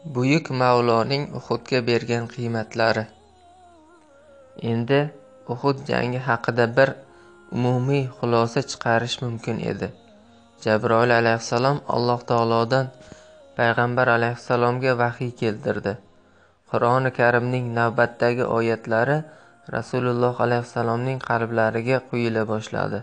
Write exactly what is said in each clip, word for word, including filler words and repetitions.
Buyuk Mavloning Uhudga bergan qiymatlari. Endi Uhud jangi haqida bir umumiy xulosa chiqarish mumkin edi. Jabroil alayhissalom Alloh taolodan payg'ambar alayhissalomga vahiy keltirdi. Qur'oni Karimning navbatdagi oyatlari Rasululloh alayhissalomning qalblariga quyila boshladi.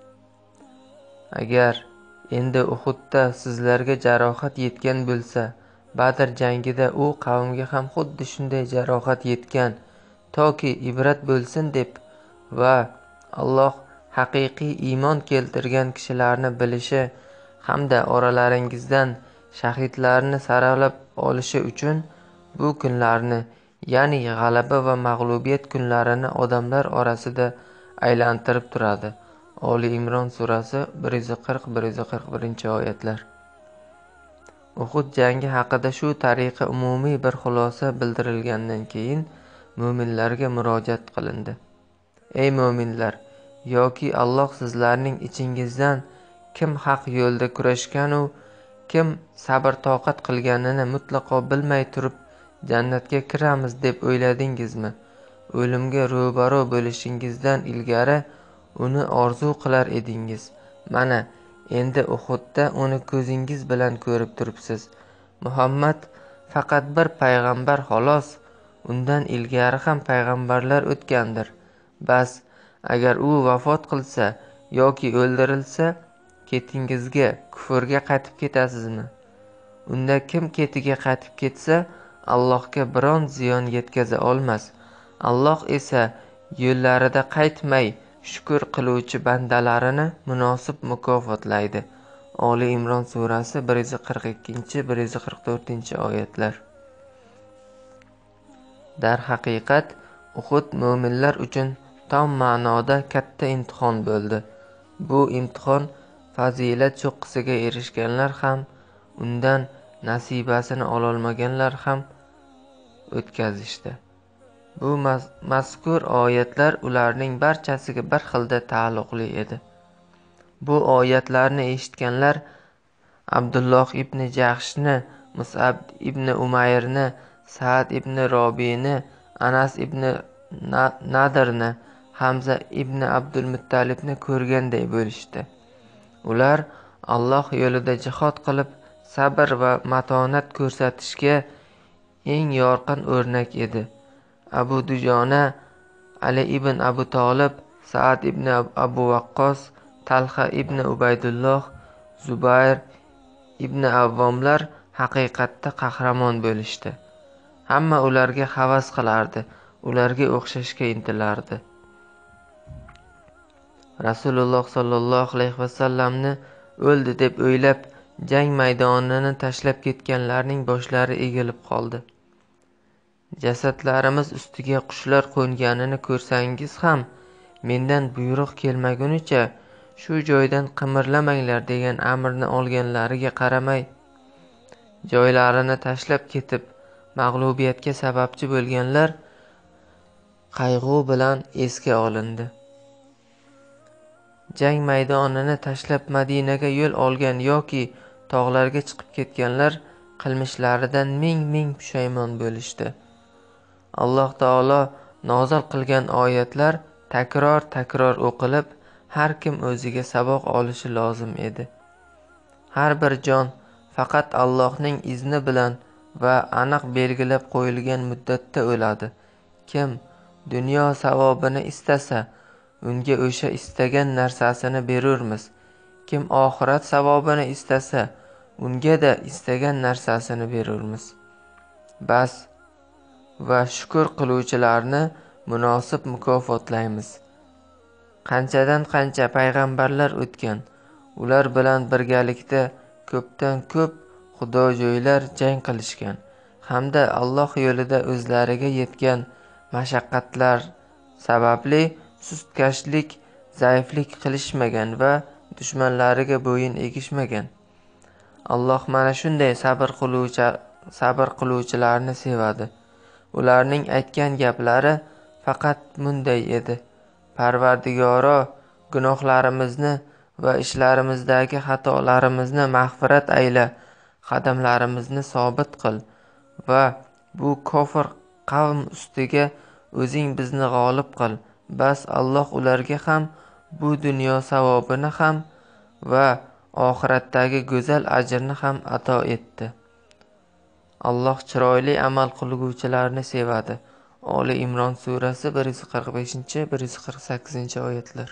Agar endi Uhudda sizlarga jarohat yetgan bo'lsa, Badr jangida u qavmga ham xuddi shunday jarohat yetgan, toki ibrat bo'lsin deb va Alloh haqiqiy iymon keltirgan kishilarni bilishi hamda oralaringizdan shahidlarni saralab olishi uchun bu kunlarni, ya'ni g'alaba va mag'lubiyat kunlarini odamlar orasida aylantirib turadi. Oli Imron surasi bir yuz qirq bir yuz qirq bir oyatlar. Uhud jangi haqida shu tariqa umumiy bir xulosa bildirilgandan keyin mo'minlarga murojaat qilindi. Ey mo'minlar, yoki Alloh sizlarning ichingizdan kim haq yo'lda kurashgan u kim sabr toqat qilganini mutlaqo bilmay turib jannatga kiramiz deb o'yladingizmi? O'limga ro'baro bo'lishingizdan ilgari uni orzu qilar edingiz. Mana endi Uhudda uni ko'zingiz bilan ko'rib turibsiz. Muhammad faqat bir payg'ambar xolos, undan ilgari ham payg'ambarlar o'tgandir. Bas, agar u vafot qilsa yoki o'ldirilsa, ketingizga, kufrga qaytib ketasizmi? Unda kim ketiga qaytib ketsa, Allohga biron ziyon yetkaza olmas. Alloh esa yo'llarida qaytmay shukr qiluvchi bandalarini munosib mukofotlaydi. Oli Imron surasi bir yuz qirq ikki bir yuz qirq to'rt oyatlar. Darhaqiqat Uhud mo'minlar uchun tom ma'noda katta imtihon bo'ldi. Bu imtihon fazilat cho'qqisiga erishganlar ham, undan nasibasini ololmaganlar ham o'tkazishdi. Bu mazkur oyatlar ularning barchasiga bir xilda taalluqli edi. Bu oyatlarni eshitganlar Abdulloh ibn Jahshni, Mus'ab ibn Umayrni, Sa'd ibn Robiyni, Anas ibn Nadirni, Hamza ibn Abdul Muttalibni ko'rganday bo'lishdi. Ular Alloh yo'lida jihad qilib, sabr va matonat ko'rsatishga eng yorqin o'rnak edi. Abu Dujona, Ali ibn Abu Talib, Sa'd ibn Abu Waqqos, Talha ibn Ubaydulloh, Zubayr ibn Avvomlar haqiqatda qahramon bo'lishdi. Hamma ularga havas qilardi, ularga o'xshashga intilardi. Rasululloh sollallohu alayhi vasallamni o'ldi deb o'ylab, jang maydonini tashlab ketganlarning boshlari egilib qoldi. Jasadlarimiz ustiga qushlar qo'nganini ko'rsangiz ham, mendan buyruq kelmagunicha shu joydan qimirlamanglar degan amrni olganlariga qaramay, joylarini tashlab ketib, mag'lubiyatga sababchi bo'lganlar qayg'u bilan esga olindi. Jang maydonini tashlab Madinaga yo'l olgan yoki tog'larga chiqib ketganlar qilmishlaridan ming-ming pushaymon bo'lishdi. Alloh taolo nozil qilgan oyatlar takror-takror o'qilib, har kim o'ziga saboq olishi lozim edi. Har bir jon faqat Allohning izni bilan va aniq belgilab qo'yilgan muddatda o'ladi. Kim dunyo savobini istasa, unga o'sha istagan narsasini berurmiz. Kim oxirat savobini istasa, unga da istagan narsasini berurmiz. Bas va shukr qiluvchilarni munosib mukofotlaymiz. Qanchadan qancha payg'ambarlar o'tgan, ular bilan birgalikda ko'pdan ko'p xudojo'ylar jang qilishgan hamda Alloh yo'lida o'zlariga yetgan mashaqqatlar sababli sustkashlik, zaiflik qilishmagan va dushmanlariga bo'yin egishmagan. Alloh mana shunday sabr qiluvchi sabr qiluvchilarni sevadi. Ularning aytgan gaplari faqat bunday edi: Parvardigoro, gunohlarimizni va ishlarimizdagi xatolarimizni mag'firat ayla, qadamlarimizni sobit qil va bu kofir qavm ustiga o'zing bizni g'olib qil. Bas Alloh ularga ham bu dunyo savobini ham va oxiratdagi go'zal ajrni ham ato etdi. Alloh chiroyli amal qilguvchilarni sevadi. Oli Imron surasi bir yuz qirq beshinchi - bir yuz qirq sakkizinchi oyatlar.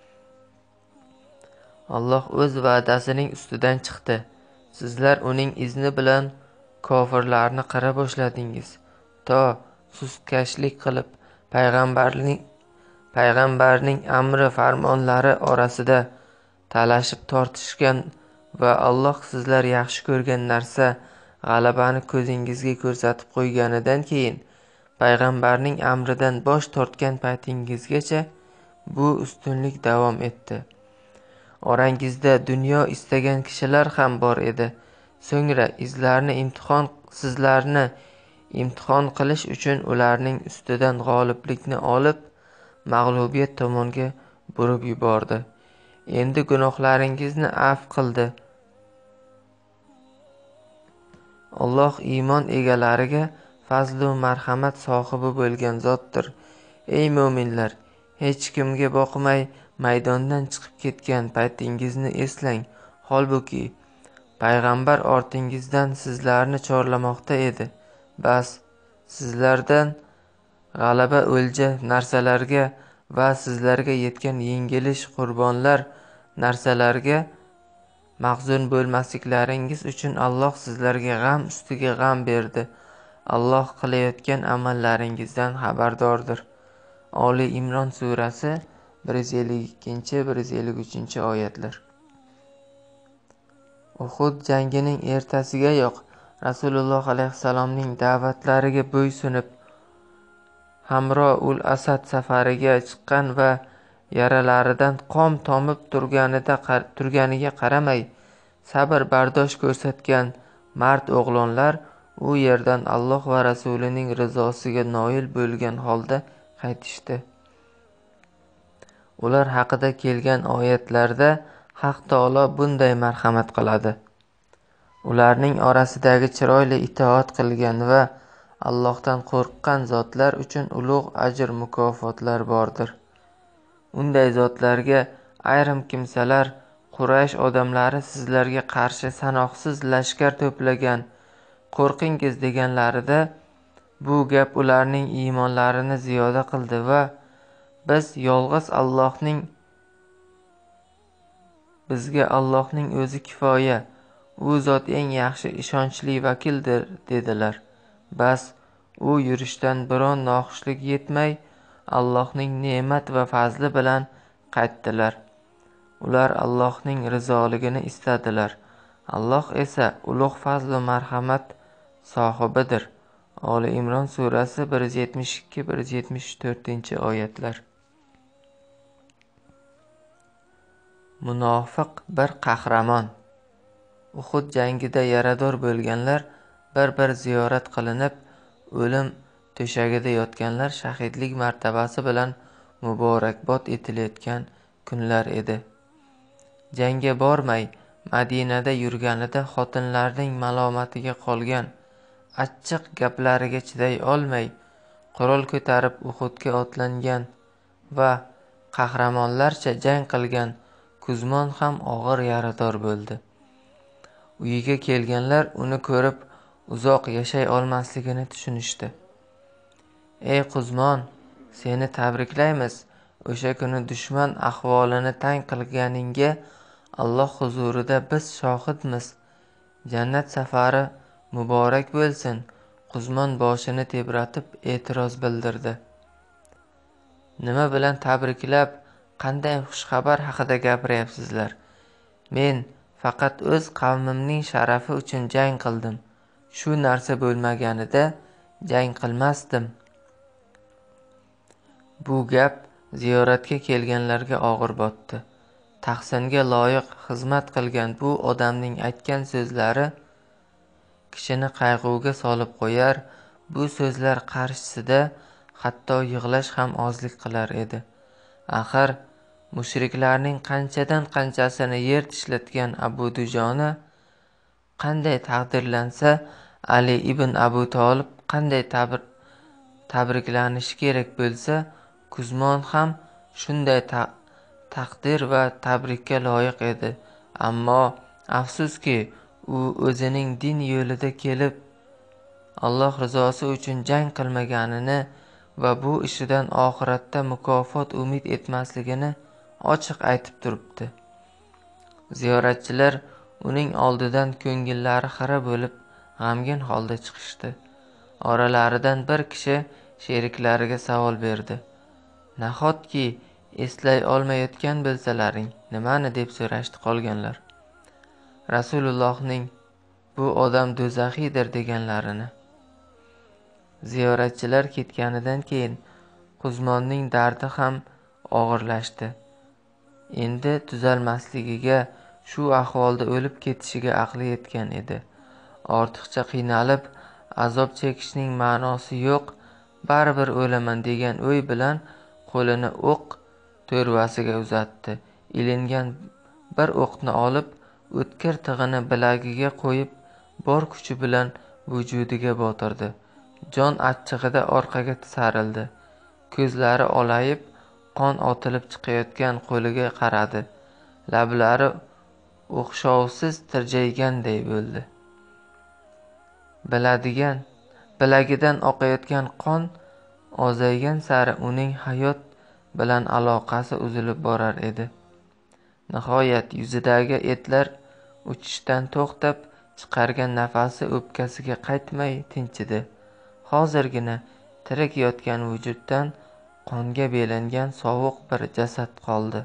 Alloh o'z va'dasining ustidan chiqdi. Sizlar uning izni bilan kofirlarni qira boshladingiz, to sustkashlik qilib payg'ambarning payg'ambarning amri farmonlari orasida talashib tortishgan va Alloh sizlar yaxshi ko'rgan narsa g'alabani ko'zingizga ko'rsatib qo'yganidan keyin payg'ambarning amridan bosh tortgan paytingizgacha bu ustunlik davom etdi. Orangizda dunyo istagan kishilar ham bor edi. So'ngra izlarni imtihon sizlarni imtihon qilish uchun ularning ustidan g'oliblikni olib, mag'lubiyat tomonga burib yubordi. Endi gunohlaringizni afv qildi. Alloh iymon egalariga fazl va marhamat sohibi bo'lgan zotdir. Ey mu'minlar, hech kimga boqmay maydondan chiqib ketgan paytingizni eslang. Holbuki payg'ambar ortingizdan sizlarni chorlamoqda edi. Bas sizlardan g'alaba o'lja narsalarga va sizlarga yetgan yengilish qurbonlar narsalarga mahzun bo'lmasliklaringiz uchun Alloh sizlarga g'am ustiga g'am berdi. Alloh qilayotgan amallaringizdan xabardordir. Oli Imron surasi bir yuz ellik ikkinchi - bir yuz ellik uchinchi oyatlar. Uhud jangining ertasigayoq Rasululloh alayhissalomning da'vatlariga bo'ysunib Hamro ul Asad safariga chiqqan va yaralaridan qon tomib turganida turganiga qaramay sabr bardosh ko'rsatgan mard o'g'lonlar u yerdan Alloh va rasulining rizosiga noil bo'lgan holda qaytishdi. Ular haqida kelgan oyatlarda Haq taolo bunday marhamat qiladi. Ularning orasidagi chiroyli itoat qilgan va Allohdan qo'rqqan zotlar uchun ulug' ajr mukofotlar bordir. Unday zotlarga ayrim kimsalar Quraysh odamlari sizlarga qarshi sanoqsiz lashkar to'plagan, qo'rqingiz deganlarida bu gap ularning iymonlarini ziyoda qildi va biz yolg'iz Allohning bizga Allohning o'zi kifoya, u zot eng yaxshi ishonchli vakildir dedilar. Bas u yurishdan biron noxushlik yetmay Allohning ne'mat va fazli bilan qaytdilar. Ular Allohning rizoligini istadilar. Alloh esa ulug' fazl va marhamat sohibidir. Oli Imron surasi bir yuz yetmish ikki - bir yuz yetmish to'rtinchi oyatlar. Munofiq bir qahramon. Uhud jangida yarador bo'lganlar bir-bir ziyorat qilinib, o'lim to'shagida yotganlar shahidlik martabasi bilan muborakbod etilayotgan kunlar edi. Jangga bormay Madinada yurganida xotinlarning malomatiga qolgan, achchiq gaplariga chiday olmay qurol ko'tarib Uhudga otlangan va qahramonlarcha jang qilgan Kuzmon ham og'ir yarador bo'ldi. Uyiga kelganlar uni ko'rib uzoq yashay olmasligini tushunishdi. Ey Kuzmon, seni tabriklaymiz. O'sha kuni dushman ahvolini tang qilganingga Alloh huzurida biz shohidmiz. Jannat safari muborak bo'lsin. Kuzmon boshini tebratib e'tiroz bildirdi. Nima bilan tabriklab, qanday xushxabar haqida gapiryapsizlar? Men faqat o'z qavmimning sharafi uchun jang qildim. Shu narsa bo'lmaganida jang qilmasdim. Bu gap ziyoratga kelganlarga og'ir botdi. Tahsinga loyiq xizmat qilgan bu odamning aytgan so'zlari kishini qayg'uga solib qo'yar, bu so'zlar qarshisida hatto yig'lash ham ozlik qilar edi. Axir mushriklarning qanchadan qanchasini yer tishlatgan Abu Dujona qanday taqdirlansa, Ali ibn Abu Tolib qanday tabr tabriklanishi kerak bo'lsa, Kuzmon ham shunday ta taqdir va tabrikka loyiq edi. Ammo afsuski, u o'zining din yo'lida kelib, Alloh rizosi uchun jang qilmaganini va bu ishidan oxiratda mukofot umid etmasligini ochiq aytib turibdi. Ziyoratchilar uning oldidan ko'ngillari xira bo'lib, g'amgin holda chiqishdi. Oralaridan bir kishi sheriklariga savol berdi. Nahotki eslay olmayotgan bo'lsalaring, nimani deb so'rashdi qolganlar. Rasulullohning bu odam do'zaxiydir deganlarini. Ziyoratchilar ketganidan keyin Quzmonning dardi ham og'irlashdi. Endi tuzalmasligiga, shu ahvolda o'lib ketishiga aqli yetgan edi. Ortiqcha qiynalib, azob chekishning ma'nosi yo'q, baribir o'laman degan o'y bilan qo'lini o'q to'rvasiga uzatdi. Ilingan bir o'qni olib, o'tkir tig'ini bilagiga qo'yib, bor kuchi bilan vujudiga botirdi. Jon achchig'ida orqaga tisarildi. Ko'zlari olayib, qon otilib chiqayotgan qo'liga qaradi. Lablari o'xshovsiz tirjayganday bo'ldi. Biladigan, bilagidan oqayotgan qon ozaygan sari uning hayot bilan aloqasi uzilib borar edi. Nihoyat yuzidagi etlar uchishdan to'xtab, chiqargan nafasi o'pkasiga qaytmay tinchidi. Hozirgina tirik yotgan vujuddan qonga belangan sovuq bir jasad qoldi.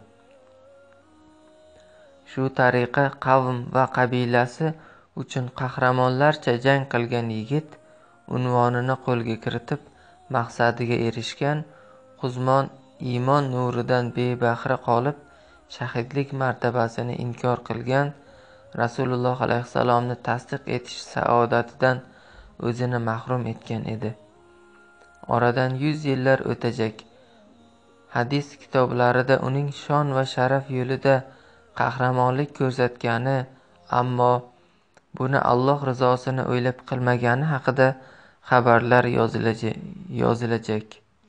Shu tariqa qavm va qabilasi uchun qahramonlarcha jang qilgan yigit unvonini qo'lga kiritib, maqsadiga erishgan. Quzmon iymon nuridan bebahra qolib, shahidlik martabasini inkor qilgan, Rasululloh alayhissalomni tasdiq etish saodatidan o'zini mahrum etgan edi. Oradan yuz yillar o'tajak. Hadis kitoblarida uning shon va sharaf yo'lida qahramonlik ko'rsatgani, ammo buni Alloh rizosini o'ylab qilmagani haqida xabarlar yozilajak.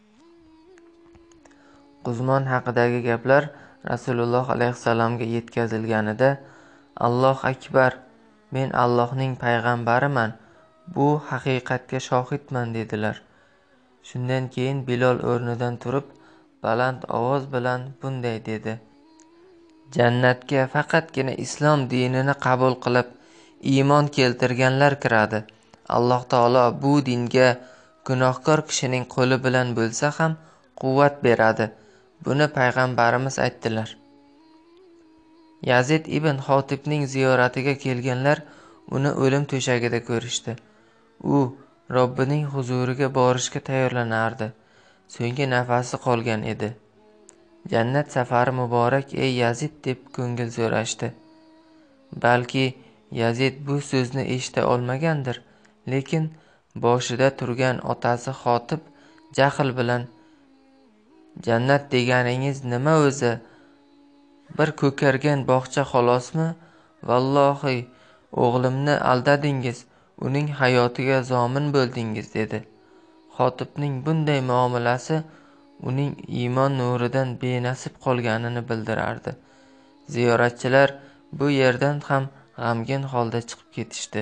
Quzmon haqidagi gaplar Rasululloh alayhissalomga yetkazilganida, Alloh akbar, men Allohning payg'ambariman, bu haqiqatga shohidman dedilar. Shundan keyin Bilol o'rnidan turib, baland ovoz bilan bunday dedi. Jannatga faqatgina islom dinini qabul qilib, iymon keltirganlar kiradi. Alloh taolo bu dinga gunohkor kishining qo'li bilan bo'lsa ham quvvat beradi. Buni payg'ambarimiz aytdilar. Yazid ibn Xotibning ziyoratiga kelganlar uni o'lim to'shagida ko'rishdi. U Robbining huzuriga borishga tayyorlanardi. So'nggi nafasi qolgan edi. Jannat safari muborak ey Yazid deb ko'ngil so'rashdi. Balki Yazid bu so'zni eshita olmagandir, lekin boshida turgan otasi Xotib jahl bilan jannat deganingiz nima o'zi? Bir ko'kargan bog'cha xolosmi? Vallohi, o'g'limni aldadingiz, uning hayotiga zomin bo'ldingiz dedi. Xotibning bunday muomalasi uning iymon nuridan benasib qolganini bildirardi. Ziyoratchilar bu yerdan ham g'amgin holda chiqib ketishdi.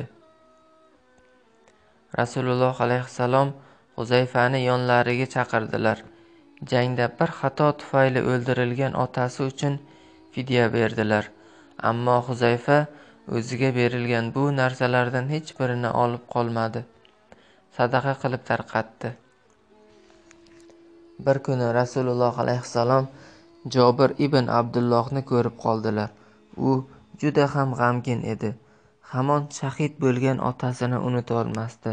Rasululloh alayhissalom Huzayfani yonlariga chaqirdilar. Jangda bir xato tufayli o'ldirilgan otasi uchun fidya berdilar. Ammo Huzayfa o'ziga berilgan bu narsalardan hech birini olib qolmadi. Sadaqa qilib tarqatdi. Bir kuni Rasululloh alayhissalom Jobir ibn Abdullohni ko'rib qoldilar. U juda ham g'amgin edi. Hamon shahid bo'lgan otasini unuta olmasdi.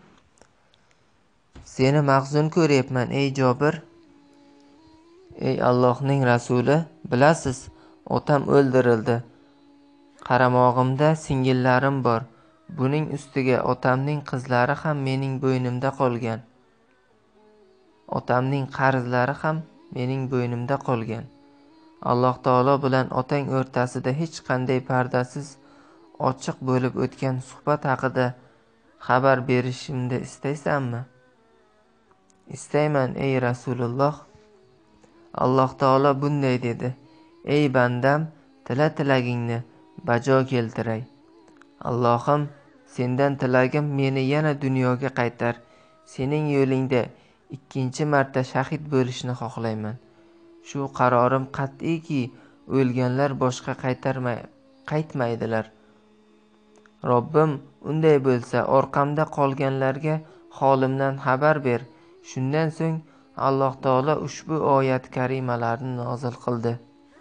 Seni mahzun ko'ryapman ey Jobir. Ey Allohning rasuli, bilasiz, otam o'ldirildi. Qaramog'imda singillarim bor. Buning ustiga otamning qizlari ham mening bo'ynimda qolgan. Otamning qarzlari ham mening bo'ynimda qolgan. Alloh taolo bilan otang o'rtasida hech qanday pardasiz ochiq bo'lib o'tgan suhbat haqida xabar berishimni istaysanmi? Istayman ey Rasululloh. Alloh taolo bunday dedi: Ey bandam, tila tilagingni bajo keltiray. Allohim, sendan tilagim meni yana dunyoga qaytar. Sening yo'lingda ikkinchi marta shahid bo'lishni xohlayman. Shu qarorim qat'iyki, o'lganlar boshqa qaytarmay qaytmaydilar. Robbim, unday bo'lsa orqamda qolganlarga holimdan xabar ber. Shundan so'ng Alloh taolo ushbu oyat karimalarni nozil qildi.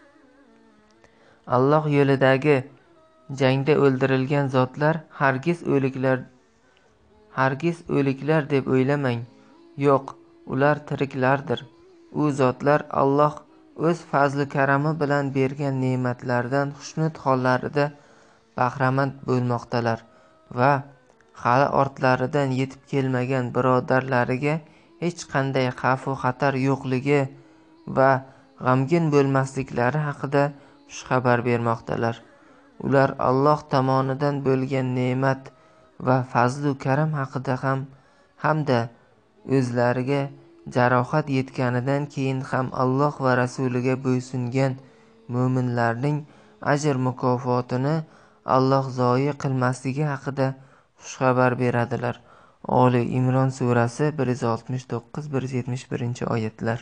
Alloh yo'lidagi jangda o'ldirilgan zotlar hargiz o'liklar hargiz o'liklar deb o'ylamang. Yo'q, ular tiriklardir. U zotlar Alloh o'z fazli karami bilan bergan ne'matlardan xushnud hollarida bahramand bo'lmoqdalar va hali ortlaridan yetib kelmagan birodarlariga hech qanday xavf va xatar yo'qligi va g'amgin bo'lmasliklari haqida xushxabar bermoqdalar. Ular Alloh tomonidan bo'lgan ne'mat va fazlu karam haqida ham hamda o'zlariga jarohat yetganidan keyin ham Alloh va rasuliga bo'ysungan mo'minlarning ajr mukofotini Alloh zoyi qilmasligi haqida xushxabar beradilar. Oli Imron surasi bir yuz oltmish to'qqiz bir yuz yetmish birinchi oyatlar.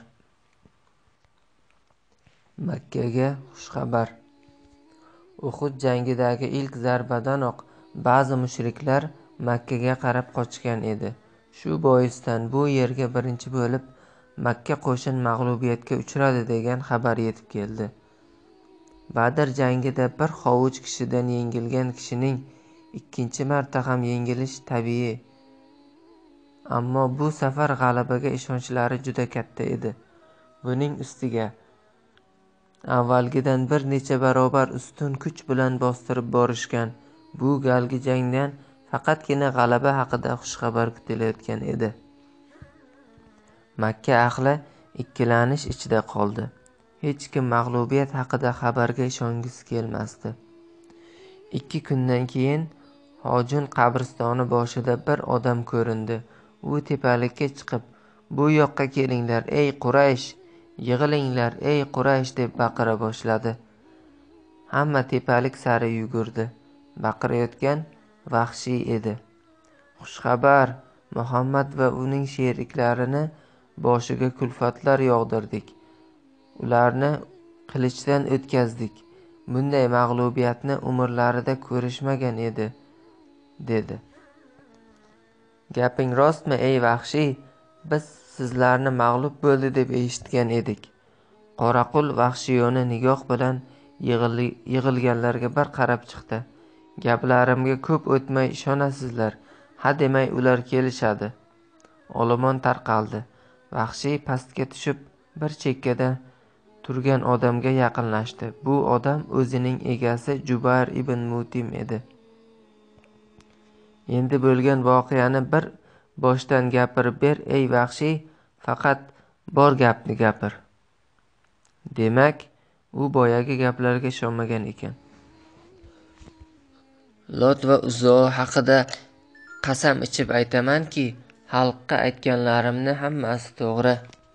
Makkaga xushxabar. Uhud jangidagi ilk zarbadanoq ba'zi mushriklar Makkaga qarab qochgan edi. Shu boisdan bu yerga birinchi bo'lib Makka qo'shin mag'lubiyatga uchradi degan xabar yetib keldi. Badr jangida bir hovuch kishidan yengilgan kishining ikkinchi marta ham yengilishi tabiiy. Ammo bu safar g'alabaga ishonchlari juda katta edi. Buning ustiga avvalgidan bir necha barobar ustun kuch bilan bostirib borishgan. Bu galgi jangdan faqatgina g'alaba haqida xushxabar kutilayotgan edi. Makka ahli ikkilanish ichida qoldi. Hech kim mag'lubiyat haqida xabarga ishongisi kelmasdi. Ikki kundan keyin Hojun qabristoni boshida bir odam ko'rindi. U tepalikka chiqib, "Bu yoqqa kelinglar, ey Quraysh! Yig'ilinglar, ey Quraysh!" deb baqira boshladi. Hamma tepalik sari yugurdi. Baqirayotgan Vahshiy edi. Xushxabar, Muhammad va uning sheriklarini boshiga kulfatlar yog'dirdik. Ularni qilichdan o'tkazdik. Bunday mag'lubiyatni umrlarida ko'rishmagan edi, dedi. Gaping rostmi ey Vahshiy? Biz sizlarni mag'lub bo'ldi deb eshitgan edik. Qoraqul Vahshiyoni nigoh bilan yig'ilganlarga bir qarab chiqdi. Gaplarimga ko'p o'tmay ishonasizlar. Ha demay ular kelishadi. Olomon tarqaldi. Vahshiy pastga tushib bir chekkada turgan odamga yaqinlashdi. Bu odam o'zining egasi Jubayr ibn Mutim edi. Endi bo'lgan voqeani bir boshdan gapirib ber ey Vahshiy, faqat bor gapni gapir. Demak, u boyagi gaplarga ishonmagan ekan. Lot va Uzzo haqida qasam ichib aytamanki, xalqqa aytganlarimni hammasi to'g'ri.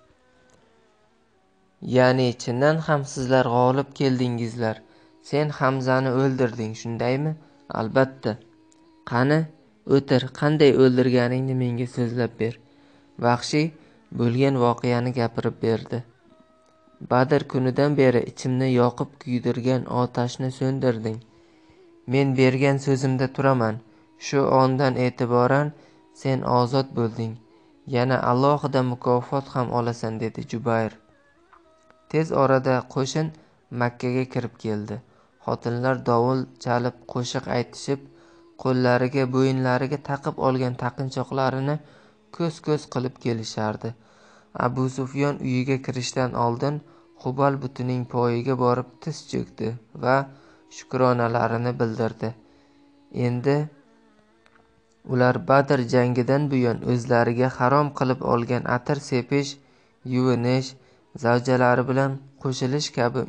Ya'ni chindan ham sizlar g'olib keldingizlar. Sen Hamzani o'ldirding, shundaymi? Albatta. Qani, o'tir, qanday o'ldirganingni menga so'zlab ber. Vahshiy bo'lgan voqeani gapirib berdi. Badr kunidan beri ichimni yoqib kuydirgan otashni so'ndirding. Men bergan so'zimda turaman. Shu ondan e'tiboran sen ozod bo'lding. Yana alohida mukofot ham olasan, dedi Jubayr. Tez orada qo'shin Makkaga kirib keldi. Xotinlar dovul chalib qo'shiq aytishib, qo'llariga, bo'yinlariga taqib olgan taqinchoqlarini ko'z-ko'z qilib kelishardi. Abu Sufyon uyiga kirishdan oldin Hubal butining poyiga borib tiz cho'kdi va shukronalarini bildirdi. Endi ular Badr jangidan buyon o'zlariga harom qilib olgan atir sepish, yuvinish, zavjalari bilan qo'shilish kabi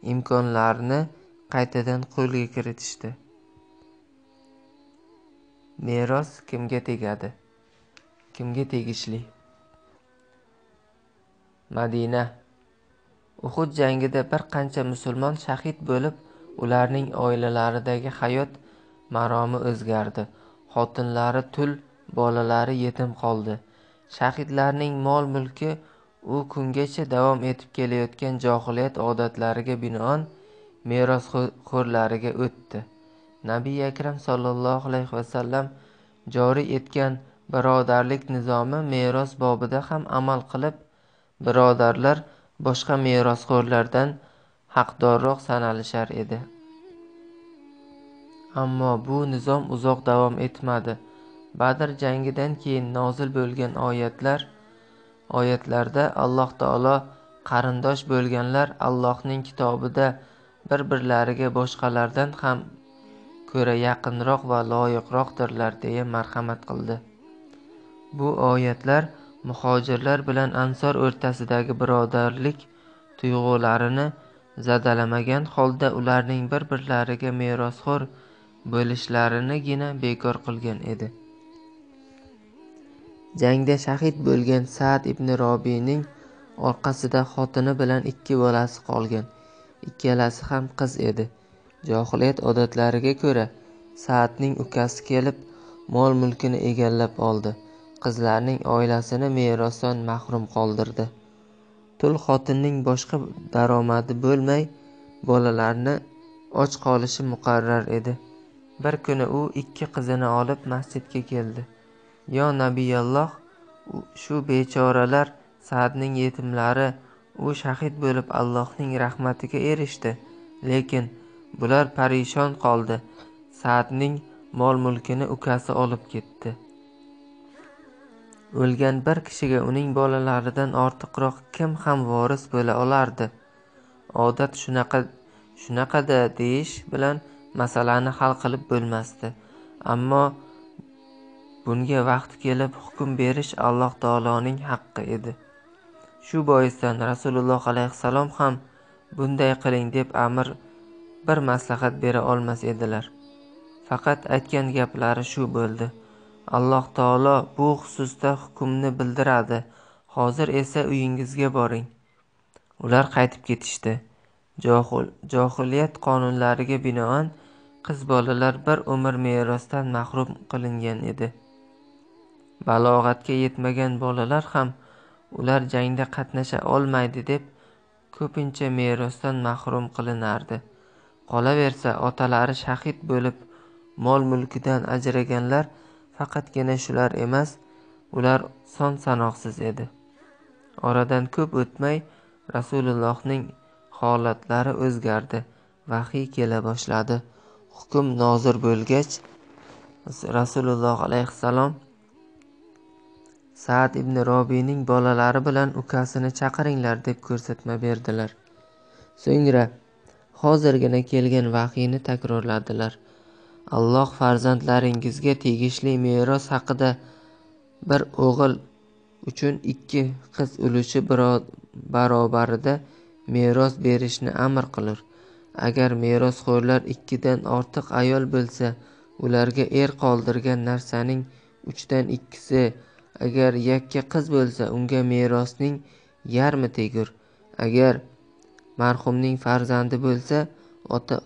imkonlarni qaytadan qo'lga kiritishdi. Meros kimga tegadi? Kimga tegishli? Madina. Uhud jangida bir qancha musulmon shahid bo'lib, ularning oilalaridagi hayot maromi o'zgardi. Xotinlari tul, bolalari yetim qoldi. Shahidlarning mol-mulki u kungacha davom etib kelayotgan johiliyat odatlariga binoan merosxo'rlariga o'tdi. Nabiy akram sallallohu alayhi vasallam joriy etgan birodarlik nizomi meros bobida ham amal qilib, birodarlar boshqa merosxo'rlardan haqdorroq sanalishar edi. Ammo bu nizom uzoq davom etmadi. Badr jangidan keyin nozil bo'lgan oyatlar oyatlarda Alloh taolo qarindosh bo'lganlar Allohning kitobida bir-birlariga boshqalardan ham ko'ra yaqinroq va loyiqroqdirlar deya marhamat qildi. Bu oyatlar muhojirlar bilan ansor o'rtasidagi birodarlik tuyg'ularini zadalamagan holda ularning bir-birlariga merosxo'r bo'lishlarinigina bekor qilgan edi. Jangda shahid bo'lgan Sa'd ibn Robiyning orqasida xotini bilan ikki bolasi qolgan. Ikkalasi ham qiz edi. Johiliyat odatlariga ko'ra Sa'dning ukasi kelib mol-mulkini egallab oldi. Qizlarning oilasini merosdan mahrum qoldirdi. Tul xotinning boshqa daromadi bo'lmay, bolalarni och qolishi muqarrar edi. Bir kuni u ikki qizini olib masjidga keldi. "Yo Nabiyalloh, shu bechoralar Sa'dning yetimlari, u shahid bo'lib Allohning rahmatiga erishdi, lekin bular parishon qoldi. Sa'dning mol-mulkini ukasi olib ketdi. O'lgan bir kishiga uning bolalaridan ortiqroq kim ham voris bo'la olardi? Odat shunaqa shunaqada deyish bilan masalani hal qilib bo'lmasdi. Ammo bunga vaqt kelib hukm berish Alloh taoloning haqqi edi. Shu boisdan Rasululloh alayhissalom ham bunday qiling deb amr bir maslahat bera olmas edilar. Faqat aytgan gaplari shu bo'ldi: Alloh taolo bu xususda hukmni bildiradi. Hozir esa uyingizga boring. Ular qaytib ketishdi. Johil, johiliyat qonunlariga binoan qiz bolalar bir umr merosdan mahrum qilingan edi. Balog'atga yetmagan bolalar ham ular jangda qatnasha olmaydi deb ko'pincha merosdan mahrum qilinardi. Qolaversa, otalari shahid bo'lib mol-mulkidan ajraganlar faqatgina shular emas, ular son sanoqsiz edi. Oradan ko'p o'tmay Rasulullohning holatlari o'zgardi. Vahiy kela boshladi. Hukm nozil bo'lgach, Rasululloh alayhissalom Sa'd ibn Robiyning bolalari bilan ukasini chaqiringlar deb ko'rsatma berdilar. So'ngra hozirgina kelgan vahiyni takrorladilar. Alloh farzandlaringizga tegishli meros haqida bir o'g'il uchun ikki qiz ulushi barobarida meros berishni amr qilur. Agar merosxo'rlar ikkidan ortiq ayol bo'lsa, ularga er qoldirgan narsaning uchdan ikkisi, agar yakka qiz bo'lsa, unga merosning yarmi tegur. Agar marhumning farzandi bo'lsa, ota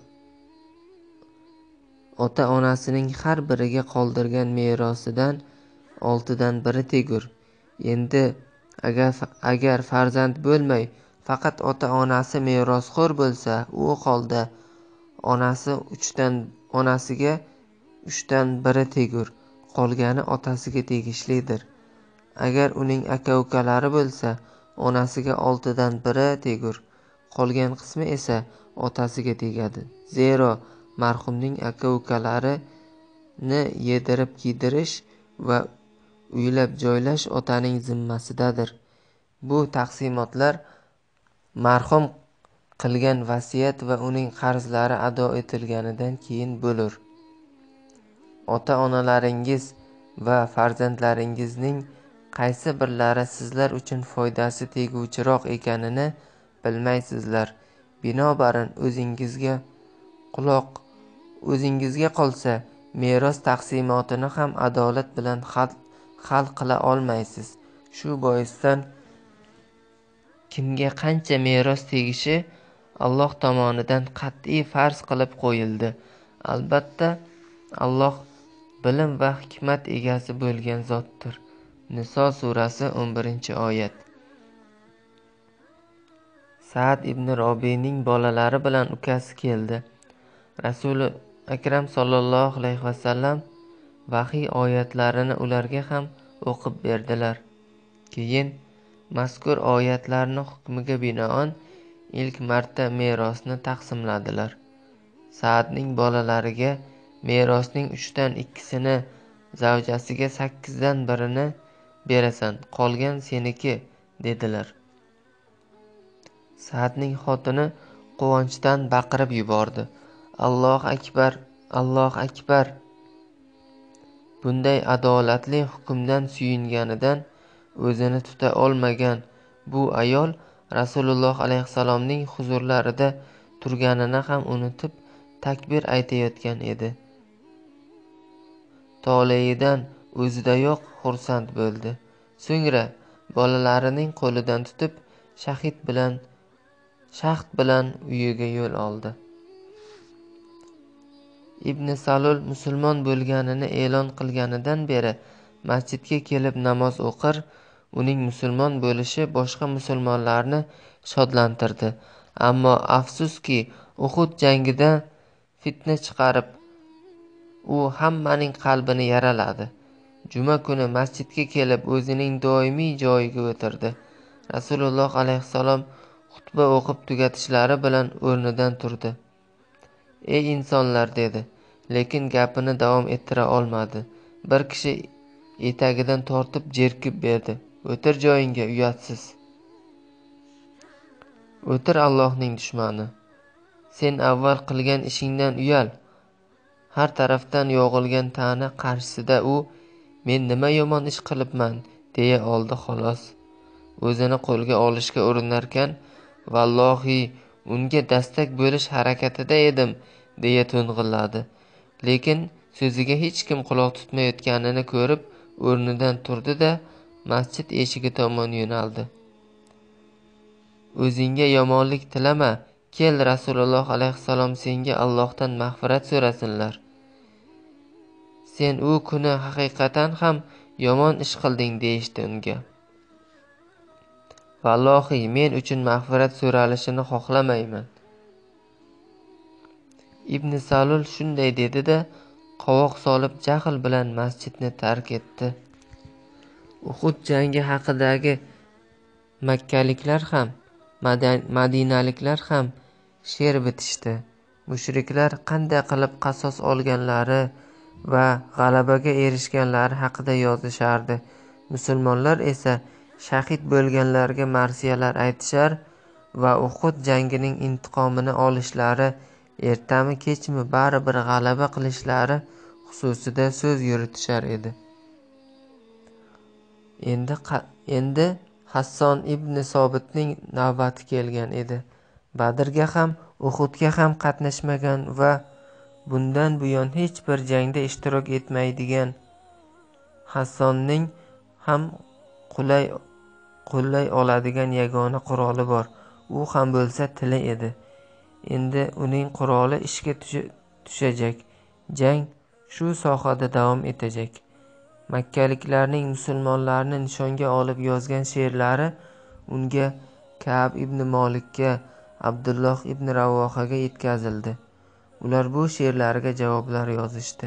ota onasining har biriga qoldirgan merosidan oltidan biri tegur. Endi agar agar farzand bo'lmay, faqat ota onasi merosxo'r bo'lsa, u holda onasi uchdan onasiga uchdan biri tegur, qolgani otasiga tegishlidir. Agar uning aka-ukalari bo'lsa, onasiga oltidan biri tegur, qolgan qismi esa otasiga tegadi. Zero marhumning aka-ukalarini yedirib kiydirish va uylab joylash otaning zimmasidadir. Bu taqsimotlar marhum qilgan vasiyat va uning qarzlari ado etilganidan keyin bo'lur. Ota-onalaringiz va farzandlaringizning qaysi birlari sizlar uchun foydasi teguvchiroq ekanini bilmaysizlar. Binobarin o'zingizga quloq o'zingizga qolsa, meros taqsimotini ham adolat bilan hal, hal qila olmaysiz. Shu boisdan kimga qancha meros tegishi Alloh tomonidan qat'iy farz qilib qo'yildi. Albatta, Alloh bilim va hikmat egasi bo'lgan zotdir. Niso surasi o'n birinchi oyat. Sa'd ibn Robiyning bolalari bilan ukasi keldi. Rasuli akram sollallohu alayhi vasallam vahiy oyatlarini ularga ham o'qib berdilar. Keyin mazkur oyatlarning hukmiga binoan ilk marta merosni taqsimladilar. Sa'dning bolalariga merosning uchdan ikkisini, zavjasiga sakkizdan birini berasan, qolgan seniki, dedilar. Sa'dning xotini quvonchdan baqirib yubordi. Alloh akbar, Alloh akbar. Bunday adolatli hukmdan suyunganidan o'zini tuta olmagan bu ayol Rasululloh alayhissalomning huzurlarida turganini ham unutib takbir aytayotgan edi. Toleyidan o'zidayoq xursand bo'ldi. So'ngra bolalarining qo'lidan tutib shahid bilan shaxt bilan uyiga yo'l oldi. Ibn Salul musulmon bo'lganini e'lon qilganidan beri masjidga kelib namoz o'qir, uning musulmon bo'lishi boshqa musulmonlarni shodlantirdi. Ammo afsuski, Uhud jangida fitna chiqarib, u hammaning qalbini yaraladi. Juma kuni masjidga kelib o'zining doimiy joyiga o'tirdi. Rasululloh alayhissalom xutba o'qib tugatishlari bilan o'rnidan turdi. Ey insonlar, dedi, lekin gapini davom ettira olmadi. Bir kishi etagidan tortib jerkib berdi. O'tir joyingga, uyatsiz. O'tir, Allohning dushmani. Sen avval qilgan ishingdan uyal. Har tarafdan yog'ilgan ta'na qarshisida u men nima yomon ish qilibman deya oldi xolos. O'zini qo'lga olishga urinarkan, vallohi unga dastak bo'lish harakatida edim deya to'ng'illadi. Lekin so'ziga hech kim quloq tutmayotganini ko'rib o'rnidan turdi-da masjid eshigi tomon yo'naldi. O'zingga yomonlik tilama, kel, Rasululloh alayhissalom senga Allohdan mag'firat so'rasinlar. Sen u kuni haqiqatan ham yomon ish qilding, deyishdi unga. Vallohi men uchun mag'firat so'ralishini xohlamayman. Ibn Salul shunday dedi-da, qovoq solib jahl bilan masjidni tark etdi. Uhud jangi haqidagi makkaliklar ham, madinaliklar ham she'r bitishdi. Mushriklar qanday qilib qasos olganlari va g'alabaga erishganlari haqida yozishardi. Musulmonlar esa shahid bo'lganlarga marsiyalar aytishar va Uhud jangining intiqomini olishlari, ertami kechmi baribir g'alaba qilishlari xususida so'z yuritishar edi. Endi endi Hasson ibn Sobitning navbati kelgan edi. Badrga ham, Uhudga ham qatnashmagan va bundan buyon hech bir jangda ishtirok etmaydigan Hassonning ham qulay qo'llay oladigan yagona quroli bor. U ham bo'lsa tili edi. Endi uning quroli ishga tushajak. Jang shu sohada davom etajak. Makkaliklarning musulmonlarni nishonga olib yozgan she'rlari unga Ka'b ibn Malikka, Abdulloh ibn Ravohaga yetkazildi. Ular bu she'rlarga javoblar yozishdi.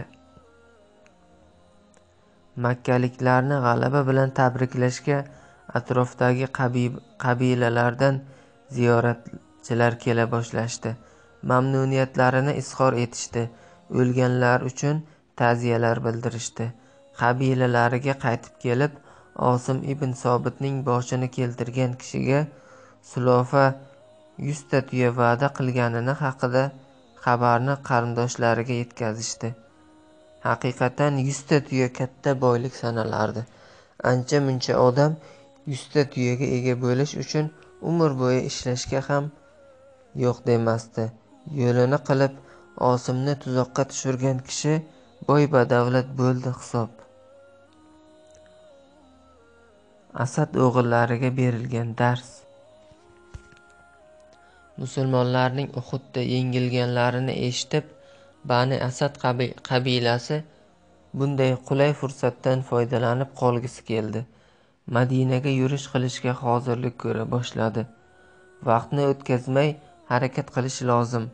Makkaliklarni g'alaba bilan tabriklashga atrofdagi qabilalardan ziyoratchilar kela boshlashdi. Mamnuniyatlarini izhor etishdi. O'lganlar uchun ta'ziyalar bildirishdi. Qabilalariga qaytib kelib, Osim ibn Sobitning boshini keltirgan kishiga Sulofa yuzta tuya va'da qilganini haqida xabarni qarindoshlariga yetkazishdi. Haqiqatan yuzta tuya katta boylik sanalardi. Ancha muncha odam yuzta tuyaga ega bo'lish uchun umr bo'yi ishlashga ham yo'q demasdi. Yo'lini qilib Osimni tuzoqqa tushirgan kishi boy badavlat bo'ldi hisob. Asad o'g'illariga berilgan dars. Musulmonlarning Uhudda yengilganlarini eshitib, Bani Asad qabilasi bunday qulay fursatdan foydalanib qolgisi keldi. Madinaga yurish qilishga hozirlik ko'ra boshladi. Vaqtni o'tkazmay harakat qilish lozim.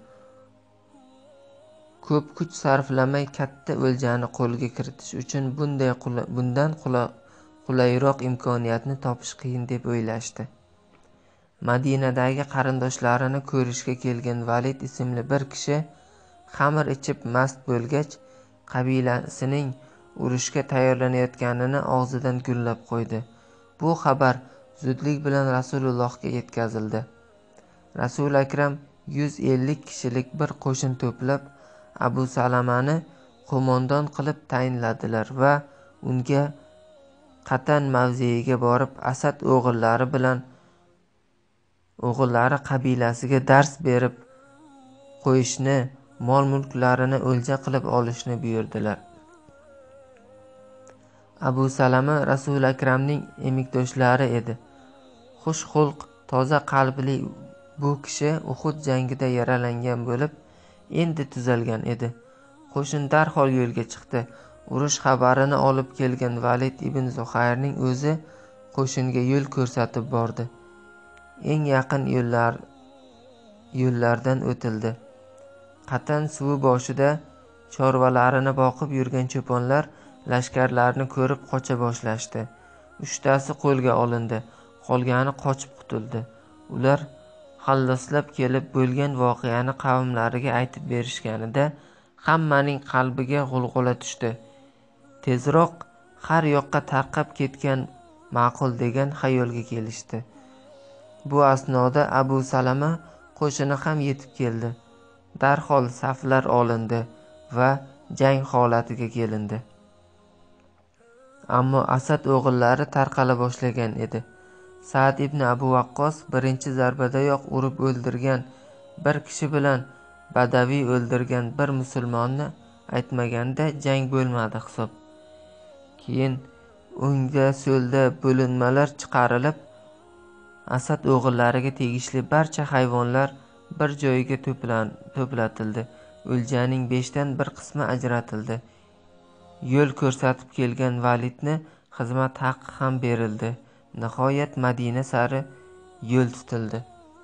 Ko'p kuch sarflamay katta o'ljani qo'lga kiritish uchun bunday bundan qulayroq imkoniyatni topish qiyin deb o'ylashdi. Madinadagi qarindoshlarini ko'rishga kelgan Valid ismli bir kishi xamir ichib mast bo'lgach, qabilasining urushga tayyorlanayotganini og'zidan gullab qo'ydi. Bu xabar zudlik bilan Rasulullohga yetkazildi. Rasul akram yuz ellik kishilik bir qo'shin to'plab Abu Salamani qo'mondon qilib tayinladilar va unga Qatan mavzeyiga borib Asad o'g'illari bilan o'g'illari qabilasiga dars berib qo'yishni, mol-mulklarini o'lja qilib olishni buyurdilar. Abu Salama Rasul akramning emikdoshlari edi. Xush xulq, toza qalbli bu kishi Uhud jangida yaralangan bo'lib, endi tuzalgan edi. Qo'shin darhol yo'lga chiqdi. Urush xabarini olib kelgan Valid ibn Zuhayrning o'zi qo'shinga yo'l ko'rsatib bordi. Eng yaqin yo'llar yo'llardan o'tildi. Qatan suvi boshida chorvalarini boqib yurgan cho'ponlar lashkarlarni ko'rib qocha boshlashdi. Uchtasi qo'lga olindi, qolgani qochib qutuldi. Ular xalloslab kelib bo'lgan voqeani qavmlariga aytib berishganida hammaning qalbiga g'ulg'ula tushdi. Tezroq har yoqqa tarqab ketgan ma'qul degan xayolga kelishdi. Bu asnoda Abu Salama qo'shini ham yetib keldi. Darhol saflar olindi va jang holatiga kelindi. Ammo Asad o'g'illari tarqala boshlagan edi. Sa'd ibn Abu Waqqos birinchi zarbadayoq urib o'ldirgan bir kishi bilan Badaviy o'ldirgan bir musulmonni aytmaganda jang bo'lmadi hisob. Keyin o'ngda so'lda bo'linmalar chiqarilib, Asad o'g'illariga tegishli barcha hayvonlar bir joyga to'platildi. O'ljaning beshdan bir qismi ajratildi. Yo'l ko'rsatib kelgan Validni xizmat haqqi ham berildi. Nihoyat Madina sari yo'l tutildi.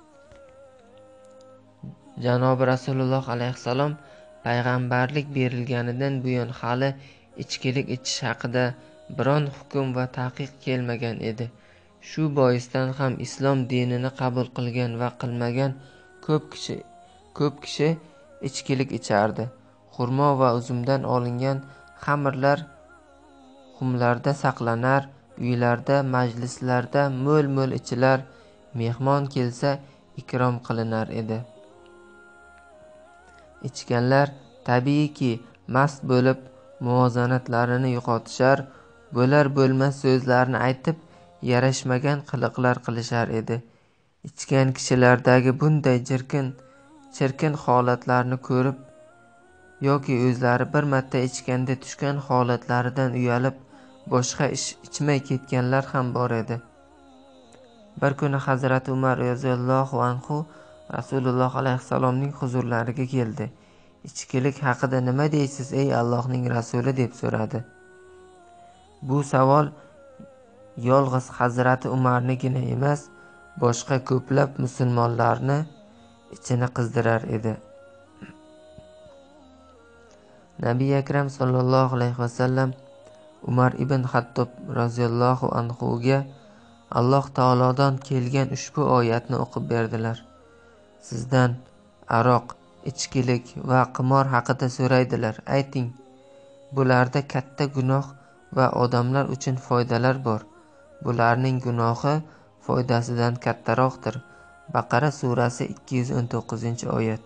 Janob Rasululloh alayhissalom payg'ambarlik berilganidan buyon hali ichkilik ichish haqida biron hukm va taqiq kelmagan edi. Shu boisdan ham islom dinini qabul qilgan va qilmagan ko'p kishi ko'p kishi ichkilik ichardi. Xurmo va uzumdan olingan xamirlar xumlarda saqlanar, uylarda, majlislarda mo'l-mo'l ichilar, mehmon kelsa ikrom qilinar edi. Ichganlar tabiiyki mast bo'lib muvozanatlarini yo'qotishar, bo'lar bo'lmas so'zlarni aytib yarashmagan qiliqlar qilishar edi. Ichgan kishilardagi bunday jirkin, chirkin holatlarni ko'rib yoki o'zlari bir marta ichganda tushgan holatlaridan uyalib boshqa ish ichmay ketganlar ham bor edi. Bir kuni Hazrat Umar roziyallohu anhu Rasululloh alayhissalomning huzurlariga keldi. Ichkilik haqida nima deysiz ey Allohning rasuli deb so'radi. Bu savol yolg'iz Hazrat Umarnigina emas, boshqa ko'plab musulmonlarni ichini qizdirar edi. Nabiy akram sallallohu alayhi vasallam Umar ibn Xattob roziyallohu anhu ga Alloh taolodan kelgan ushbu oyatni o'qib berdilar. Sizdan aroq, ichkilik va qimor haqida so'raydilar. Ayting, bularda katta gunoh va odamlar uchun foydalar bor. Bularning gunohi foydasidan kattaroqdir. Baqara surasi ikki yuz o'n to'qqizinchi oyat.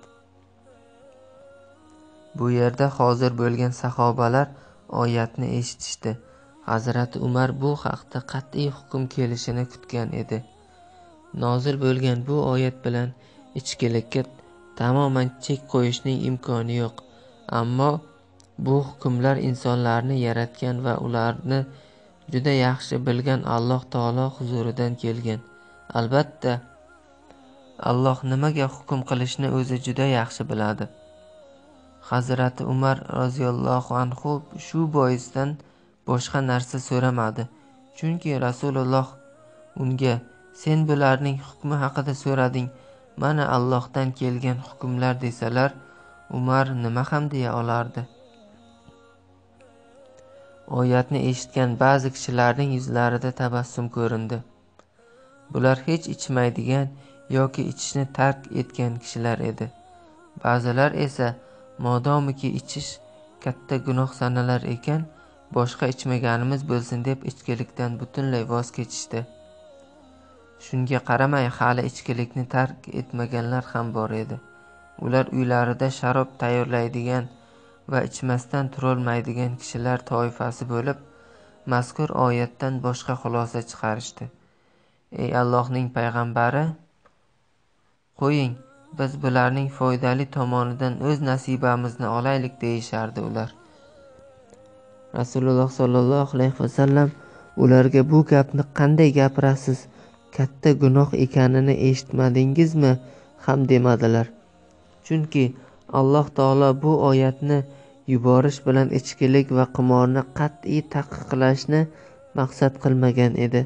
Bu yerda hozir bo'lgan sahobalar oyatni eshitishdi. Hazrat Umar bu haqda qat'iy hukm kelishini kutgan edi. Nozil bo'lgan bu oyat bilan ichkilikka tamoman chek qo'yishning imkoni yo'q. Ammo Bu hukmlar insonlarni yaratgan va ularni juda yaxshi bilgan Alloh taolo huzuridan kelgan. Albatta, Alloh nimaga hukm qilishni o'zi juda yaxshi biladi. Hazrati Umar roziyallohu anhu shu boisdan boshqa narsa so'ramadi. Chunki Rasululloh unga: "Sen bularning hukmi haqida so'rading, mana Allohdan kelgan hukmlar" desalar, Umar nima ham deya olardi. Oyatni eshitgan ba'zi kishilarning yuzlarida tabassum ko'rindi. Bular hech ichmaydigan yoki ichishni tark etgan kishilar edi. Ba'zilar esa modomiki ichish katta gunoh sanalar ekan, boshqa ichmaganimiz bo'lsin deb ichkilikdan butunlay voz kechishdi. Shunga qaramay hali ichkilikni tark etmaganlar ham bor edi. Ular uylarida sharob tayyorlaydigan va ichmasdan turolmaydigan kishilar toifasi bo'lib, mazkur oyatdan boshqa xulosa chiqarishdi. Ey Allohning payg'ambari, qo'ying, biz bularning foydali tomonidan o'z nasibamizni olaylik deyishardi ular. Rasululloh sollallohu alayhi vasallam ularga bu gapni qanday gapirasiz, katta gunoh ekanini eshitmadingizmi ham demadilar. Chunki Alloh taolo bu oyatni yuborish bilan ichkilik va qimorni qat'iy taqiqlashni maqsad qilmagan edi.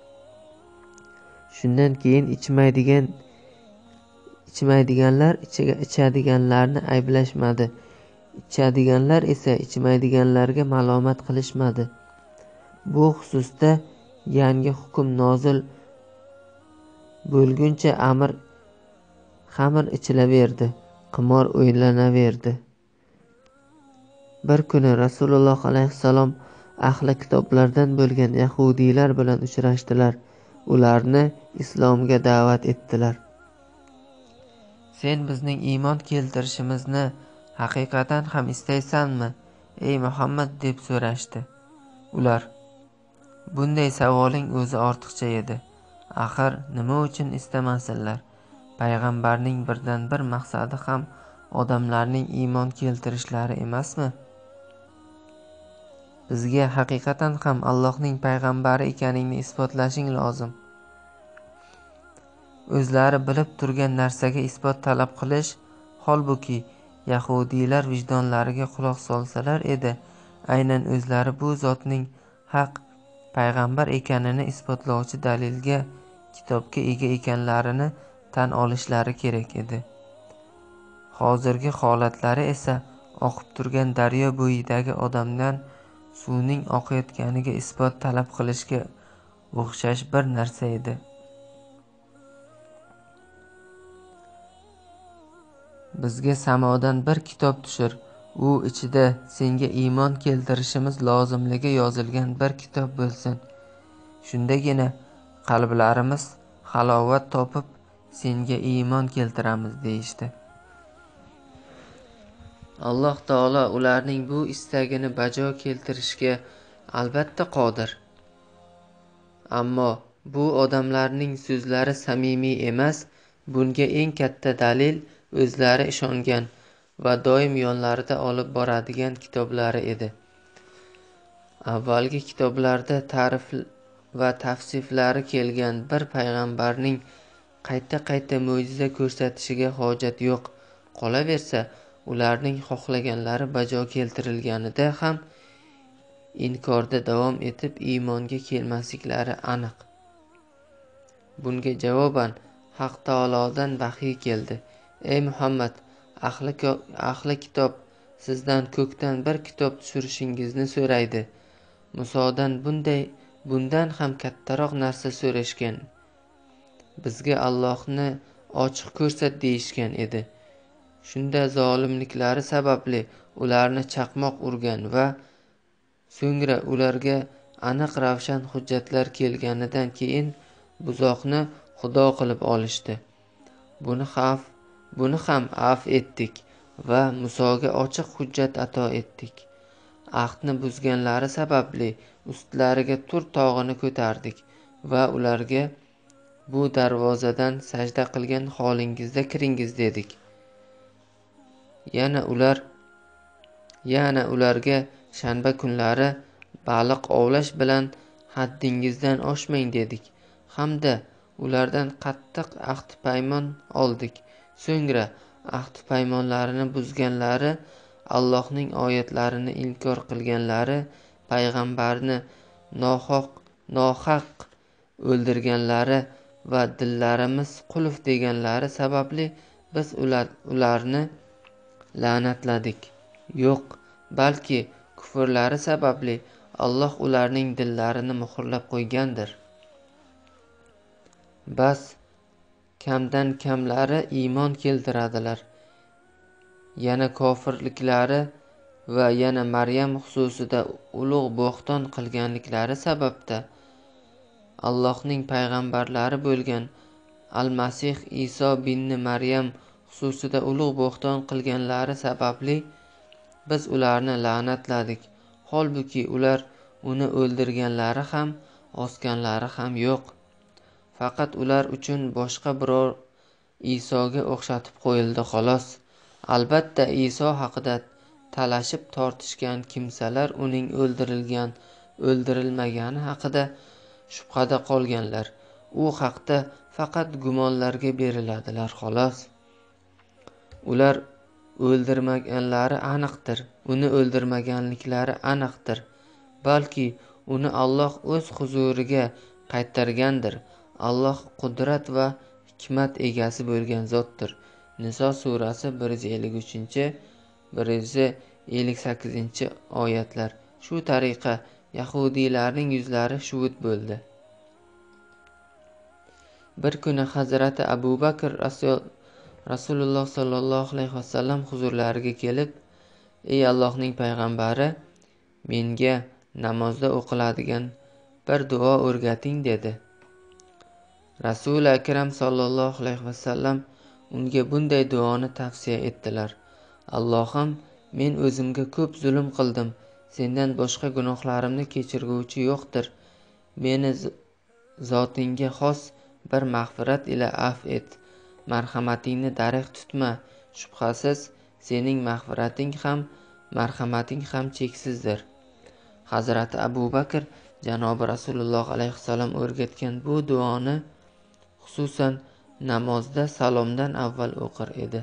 Shundan keyin ichmaydigan ichmaydiganlar ichadiganlarni ayblashmadi. Ichadiganlar esa ichmaydiganlarga malomat qilishmadi. Bu xususda yangi hukm nozil bo'lguncha amr xamir ichilaverdi, qimor o'ynanaverdi. Bir kuni Rasululloh alayhissalom ahli kitoblardan bo'lgan yahudiylar bilan uchrashdilar. Ularni islomga da'vat etdilar. Sen bizning iymon keltirishimizni haqiqatan ham istaysanmi, ey Muhammad, deb so'rashdi. Ular: bunday savoling o'zi ortiqcha edi. Axir nima uchun istamasinlar? Payg'ambarning birdan bir maqsadi ham odamlarning iymon keltirishlari emasmi? Bizga haqiqatan ham Allohning payg'ambari ekaningni isbotlashing lozim. O'zlari bilib turgan narsaga isbot talab qilish, holbuki yahudiylar vijdonlariga quloq solsalar edi, aynan o'zlari bu zotning haq payg'ambar ekanini isbotlovchi dalilga, kitobga ega ekanlarini tan olishlari kerak edi. Hozirgi holatlari esa oqib turgan daryo bo'yidagi odamdan suvning oqayotganiga isbot talab qilishga o'xshash bir narsa edi. Bizga samodan bir kitob tushir, u ichida senga iymon keltirishimiz lozimligi yozilgan bir kitob bo'lsin. Shundagina qalblarimiz halovat topib senga iymon keltiramiz deyishdi. Alloh taolo ularning bu istagini bajo keltirishga albatta qodir. Ammo bu odamlarning so'zlari samimiy emas, bunga eng katta dalil o'zlari ishongan va doim yonlarida olib boradigan kitoblari edi. Avvalgi kitoblarda ta'rif va tavsiflari kelgan bir payg'ambarning qayta-qayta mo'jiza ko'rsatishiga hojat yo'q. Qolaversa, ularning xohlaganlari bajo keltirilganida ham inkorda davom etib iymonga kelmasliklari aniq. Bunga javoban Haq taolodan vahiy keldi. Ey Muhammad, ahli, ahli kitob sizdan ko'kdan bir kitob tushirishingizni so'raydi. Musodan bunday bundan ham kattaroq narsa so'rashgan. Bizga Allohni ochiq ko'rsat deyishgan edi. Shunda zolimliklari sababli ularni chaqmoq urgan va so'ngra ularga aniq ravshan hujjatlar kelganidan keyin buzoqni xudo qilib olishdi. Buni xaf, buni ham af etdik va Musoga ochiq hujjat ato etdik. Ahdni buzganlari sababli ustlariga Tur tog'ini ko'tardik va ularga bu darvozadan sajda qilgan holingizda kiringiz dedik. Yana ular Yana ularga shanba kunlari baliq ovlash bilan haddingizdan oshmang dedik hamda ulardan qattiq ahd paymon oldik. So'ngra ahd paymonlarini buzganlari, Allohning oyatlarini inkor qilganlari, payg'ambarni nohaq nohaq o'ldirganlari va dillarimiz qulf deganlari sababli biz ular, ularni la'natladik. Yo'q, balki kufrlari sababli Alloh ularning dillarini muhrlab qo'ygandir. Bas kamdan kamlari iymon keltiradilar. Yana kofirliklari va yana Maryam xususida ulug' bo'xton qilganliklari sababda Allohning payg'ambarlari bo'lgan Al-Masih Iso binni Maryam xususida ulug' bo'xton qilganlari sababli biz ularni la'natladik. Holbuki ular uni o'ldirganlari ham, osganlari ham yo'q. Faqat ular uchun boshqa biror Isoga o'xshatib qo'yildi xolos. Albatta Iso haqida talashib tortishgan kimsalar uning o'ldirilgan, o'ldirilmagani haqida shubhada qolganlar. U haqda faqat gumonlarga beriladilar xolos. Ular o'ldirmaganlari aniqdir. Uni o'ldirmaganliklari aniqdir. Balki uni Alloh o'z huzuriga qaytargandir. Alloh qudrat va hikmat egasi bo'lgan zotdir. Niso surasi bir yuz ellik uchinchi bir yuz ellik sakkizinchi oyatlar. Shu tariqa yahudiylarning yuzlari shuvut bo'ldi. Bir kuni Hazrati Abu Bakr Rasul Rasululloh sallallohu alayhi vasallam huzurlariga kelib, ey Allohning payg'ambari, menga namozda o'qiladigan bir duo o'rgating dedi. Rasul akram sallallohu alayhi vasallam unga bunday duoni tavsiya etdilar. Allohim, men o'zimga ko'p zulm qildim. Sendan boshqa gunohlarimni kechirguvchi yo'qdir. Meni zotingga xos bir mag'firat ila afv et. Marhamatingni darig' tutma. Shubhasiz, sening mag'firating ham, marhamating ham cheksizdir. Hazrati Abu Bakr janobi Rasululloh alayhi vasallam o'rgatgan bu duoni xususan namozda salomdan avval o'qir edi.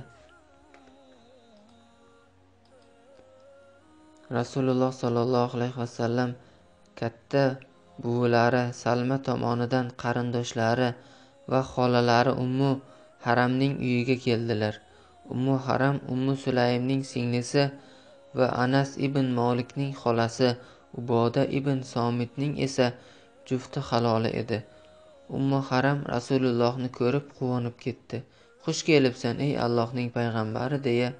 Rasululloh sallallohu alayhi vasallam katta buvilari Salma tomonidan qarindoshlari va xolalari Ummu Haramning uyiga keldilar. Ummu Haram Ummu Sulaymning singlisi va Anas ibn Malikning xolasi, Uboda ibn Somitning esa jufti haloli edi. Ummu Haram Rasulullohni ko'rib quvonib ketdi. Xush kelibsan ey Allohning payg'ambari deya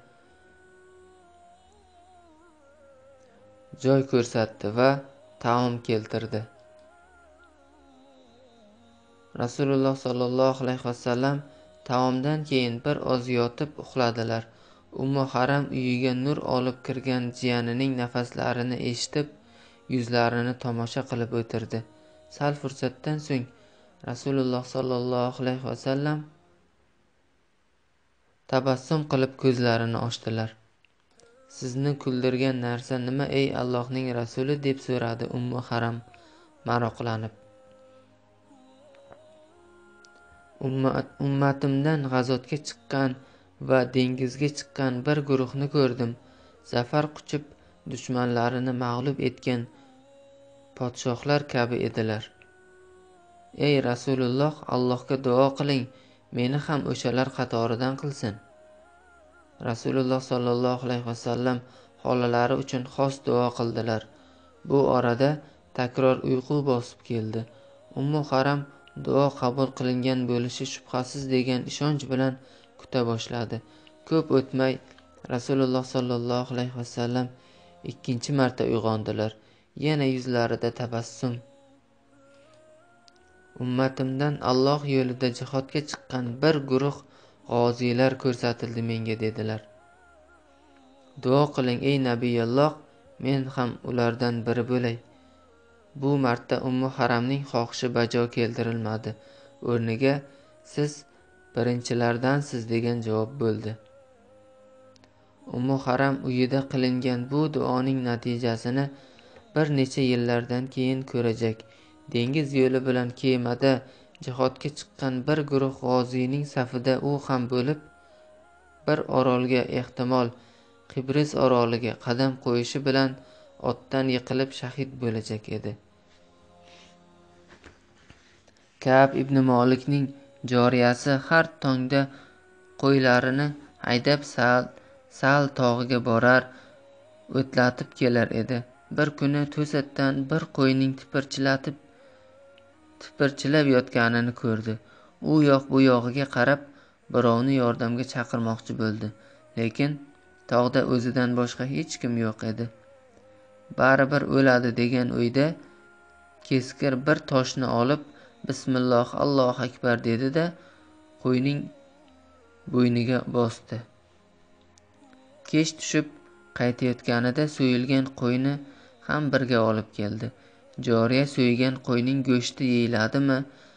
joy ko'rsatdi va taom keltirdi. Rasululloh sallallohu alayhi vasallam taomdan keyin bir oz yotib uxladilar. Ummu Haram uyiga nur olib kirgan jiyanining nafaslarini eshitib, yuzlarini tomosha qilib o'tirdi. Sal fursatdan so'ng Rasululloh sallallohu alayhi vasallam tabassum qilib ko'zlarini ochdilar. Sizni kuldirgan narsa nima ey Allohning rasuli deb so'radi Ummu Haram maroqlanib. Ummatimdan g'azotga chiqqan va dengizga chiqqan bir guruhni ko'rdim. Zafar quchib dushmanlarini mag'lub etgan podshohlar kabi edilar. Ey Rasululloh, Allohga duo qiling, meni ham o'shalar qatoridan qilsin. Rasululloh sallallohu alayhi vasallam xolalari uchun xos duo qildilar. Bu orada takror uyqu bosib keldi. Ummu Haram duo qabul qilingan bo'lishi shubhasiz degan ishonch bilan kuta boshladi. Ko'p o'tmay Rasululloh sallallohu alayhi vasallam ikkinchi marta uyg'ondilar. Yana yuzlarida tabassum. Ummatimdan Alloh yo'lida jihodga chiqqan bir guruh g'oziylar ko'rsatildi menga dedilar. Duo qiling ey Nabiyalloh, men ham ulardan biri bo'lay. Bu marta Ummu Haramning xohishi bajo keltirilmadi. O'rniga siz birinchilardansiz degan javob bo'ldi. Ummu Haram uyida qilingan bu duoning natijasini bir necha yillardan keyin ko'rajak. Dengiz yo'li bilan kemada jihodga chiqqan bir guruh g'oziyning safida u ham bo'lib, bir orolga, ehtimol Qibris oroliga qadam qo'yishi bilan otdan yiqilib shahid bo'lajak edi. Ka'b ibn Malikning joriyasi har tongda qo'ylarini haydab sal sal tog'iga borar, o'tlatib kelar edi. Bir kuni to'satdan bir qo'yning tipirchilatib tipirchilab yotganini ko'rdi. U yoq bu yog'iga qarab birovni yordamga chaqirmoqchi bo'ldi, lekin tog'da o'zidan boshqa hech kim yo'q edi. Baribir o'ladi degan o'yda keskir bir toshni olib Bismilloh, Allohu akbar dedi-da, qo'yning bo'yniga bosdi. Kech tushib qaytayotganida so'yilgan qo'yni ham birga olib keldi. Joriya so'ygan qo'yning go'shti yeyiladimi?